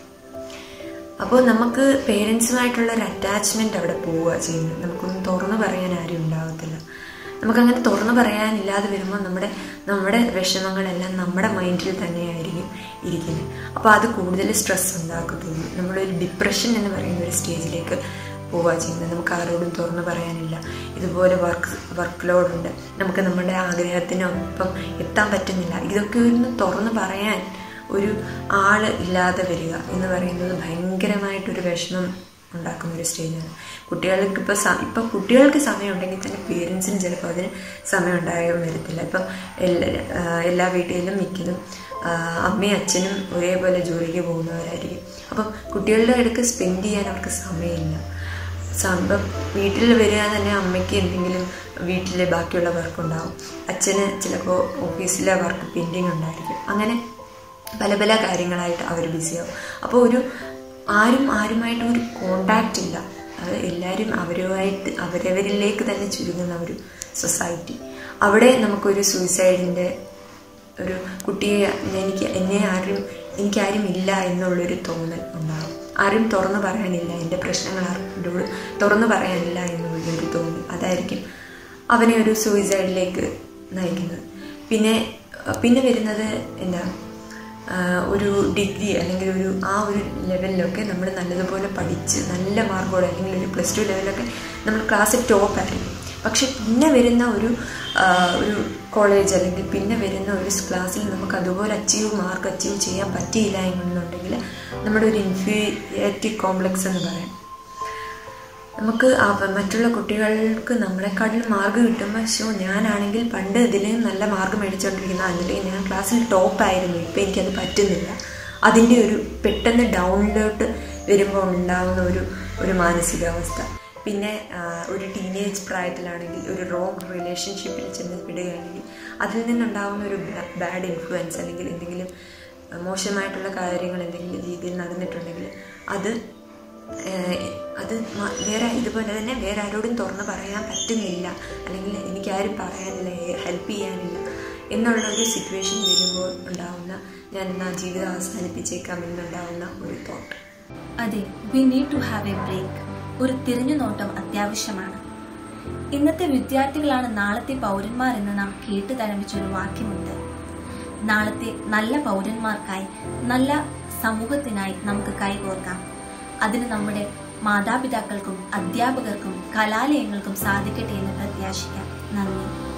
അപ്പോൾ നമുക്ക് പേരൻസുമായിട്ടുള്ളൊരു അറ്റാച്ച്മെൻറ്റ് അവിടെ പോവുക ചെയ്യുന്നത്. നമുക്കൊന്നും തുറന്നു പറയാൻ ആരും ഉണ്ടാകത്തില്ല. നമുക്കങ്ങനെ തുറന്നു പറയാനില്ലാതെ വരുമ്പോൾ നമ്മുടെ നമ്മുടെ വിഷമങ്ങളെല്ലാം നമ്മുടെ മൈൻഡിൽ തന്നെയായിരിക്കും ഇരിക്കുന്നത്. അപ്പോൾ അത് കൂടുതൽ സ്ട്രെസ് ഉണ്ടാക്കത്തുള്ളൂ. നമ്മളൊരു ഡിപ്രഷൻ എന്ന് പറയുന്ന ഒരു സ്റ്റേജിലേക്ക് പോവുക ചെയ്യുന്നത്. നമുക്ക് ആരോടും തുറന്നു പറയാനില്ല. ഇതുപോലെ വർക്ക് വർക്ക് ലോഡുണ്ട്, നമുക്ക് നമ്മുടെ ആഗ്രഹത്തിനൊപ്പം എത്താൻ പറ്റുന്നില്ല. ഇതൊക്കെ ഒന്ന് തുറന്നു പറയാൻ ഒരു ആൾ ഇല്ലാതെ വരിക എന്ന് പറയുന്നത് ഭയങ്കരമായിട്ടൊരു വിഷമം ഉണ്ടാക്കുന്ന ഒരു സ്റ്റേജാണ്. കുട്ടികൾക്ക് ഇപ്പോൾ ഇപ്പം കുട്ടികൾക്ക് സമയമുണ്ടെങ്കിൽ തന്നെ പേരൻസിന് ചിലപ്പോൾ അതിന് സമയം ഉണ്ടാകാൻ വരത്തില്ല. ഇപ്പം എല്ലാ എല്ലാ വീട്ടിലും മിക്കതും അമ്മയും അച്ഛനും ഒരേപോലെ ജോലിക്ക് പോകുന്നവരായിരിക്കും. അപ്പം കുട്ടികളുടെ അടുക്ക് സ്പെൻഡ് ചെയ്യാൻ അവർക്ക് സമയമില്ല. ഇപ്പം വീട്ടിൽ വരിക തന്നെ അമ്മയ്ക്ക് എന്തെങ്കിലും വീട്ടിലെ ബാക്കിയുള്ള വർക്ക് ഉണ്ടാകും, അച്ഛന് ചിലപ്പോൾ ഓഫീസിലെ വർക്ക് പെൻഡിങ് ഉണ്ടായിരിക്കും. അങ്ങനെ പല പല കാര്യങ്ങളായിട്ട് അവർ ബിസിയാവും. അപ്പോൾ ഒരു ആരും ആരുമായിട്ട് ഒരു കോണ്ടാക്റ്റ് ഇല്ല. അത് എല്ലാവരും അവരുമായിട്ട് അവരവരിലേക്ക് തന്നെ ചുരുങ്ങുന്ന ഒരു സൊസൈറ്റി. അവിടെ നമുക്കൊരു സൂയിസൈഡിൻ്റെ ഒരു കുട്ടിയെ എനിക്ക് എന്നെ ആരും എനിക്കാരും ഇല്ല എന്നുള്ളൊരു തോന്നൽ ഉണ്ടാകും. ആരും തുറന്നു പറയാനില്ല, എൻ്റെ പ്രശ്നങ്ങൾ ആരോട് തുറന്നു പറയാനില്ല എന്നുള്ളൊരു തോന്നൽ, അതായിരിക്കും അവനെ ഒരു സൂയിസൈഡിലേക്ക് നയിക്കുന്നത്. പിന്നെ പിന്നെ വരുന്നത് എന്താ, ഒരു ഡിഗ്രി അല്ലെങ്കിൽ ഒരു ആ ഒരു ലെവലിലൊക്കെ നമ്മൾ നല്ലതുപോലെ പഠിച്ച് നല്ല മാർക്കോടെ അല്ലെങ്കിൽ ഒരു പ്ലസ് ടു ലെവലൊക്കെ നമ്മൾ ക്ലാസ്സിൽ ടോപ്പ് ആയിരിക്കും. പക്ഷെ പിന്നെ വരുന്ന ഒരു ഒരു കോളേജ് അല്ലെങ്കിൽ പിന്നെ വരുന്ന ഒരു ക്ലാസ്സിൽ നമുക്ക് അതുപോലെ അച്ചീവ് മാർക്ക് അച്ചീവ് ചെയ്യാൻ പറ്റിയില്ല എന്നുണ്ടെങ്കിൽ നമ്മുടെ ഒരു ഇൻഫീരിയോറിറ്റി കോംപ്ലക്സ് എന്ന് പറയാം. നമുക്ക് മറ്റുള്ള കുട്ടികൾക്ക് നമ്മളെക്കാട്ടിലും മാർക്ക് കിട്ടുമ്പോൾ ഷോ ഞാനാണെങ്കിൽ പണ്ട് ഇതിലും നല്ല മാർക്ക് മേടിച്ചുകൊണ്ടിരിക്കുന്ന അല്ലെങ്കിൽ ഞാൻ ക്ലാസ്സിൽ ടോപ്പായിരുന്നു, ഇപ്പം എനിക്കത് പറ്റുന്നില്ല. അതിൻ്റെ ഒരു പെട്ടെന്ന് ഡൗണിലോട്ട് വരുമ്പോൾ ഉണ്ടാകുന്ന ഒരു ഒരു മാനസികാവസ്ഥ. പിന്നെ ഒരു ടീനേജ് പ്രായത്തിലാണെങ്കിൽ ഒരു റോങ് റിലേഷൻഷിപ്പിൽ ചെന്ന് വിടുകയാണെങ്കിൽ അതിൽ നിന്നുണ്ടാകുന്ന ഒരു ബാഡ് ഇൻഫ്ലുവൻസ് അല്ലെങ്കിൽ എന്തെങ്കിലും മോശമായിട്ടുള്ള കാര്യങ്ങൾ എന്തെങ്കിലും രീതിയിൽ നടന്നിട്ടുണ്ടെങ്കിൽ അത് അത് വേറെ ഇതുപോലെ തന്നെ വേറെ ആരോടും തുറന്ന് പറയാൻ പറ്റുന്നില്ല അല്ലെങ്കിൽ എനിക്കാരും പറയാനില്ല, ഹെൽപ്പ് ചെയ്യാനില്ല എന്നുള്ള ഒരു സിറ്റുവേഷൻ വരുമ്പോൾ ഉണ്ടാവുന്ന ഞാൻ എന്നാ ജീവിതം അവസാനിപ്പിച്ചേക്കാം എന്നുണ്ടാവുന്ന ഒരു തോട്ട്. അതെ, we need to have a break. ഒരു തിരിഞ്ഞുനോട്ടം അത്യാവശ്യമാണ്. ഇന്നത്തെ വിദ്യാർത്ഥികളാണ് നാളത്തെ പൗരന്മാർ എന്ന് നാം കേട്ടു തഴമിച്ചൊരു വാക്യമുണ്ട്. നാളത്തെ നല്ല പൗരന്മാർക്കായി നല്ല സമൂഹത്തിനായി നമുക്ക് കൈകോർക്കാം. അതിന് നമ്മുടെ മാതാപിതാക്കൾക്കും അധ്യാപകർക്കും കലാലയങ്ങൾക്കും സാധിക്കട്ടെ എന്ന് പ്രത്യാശിക്കാം. നന്ദി.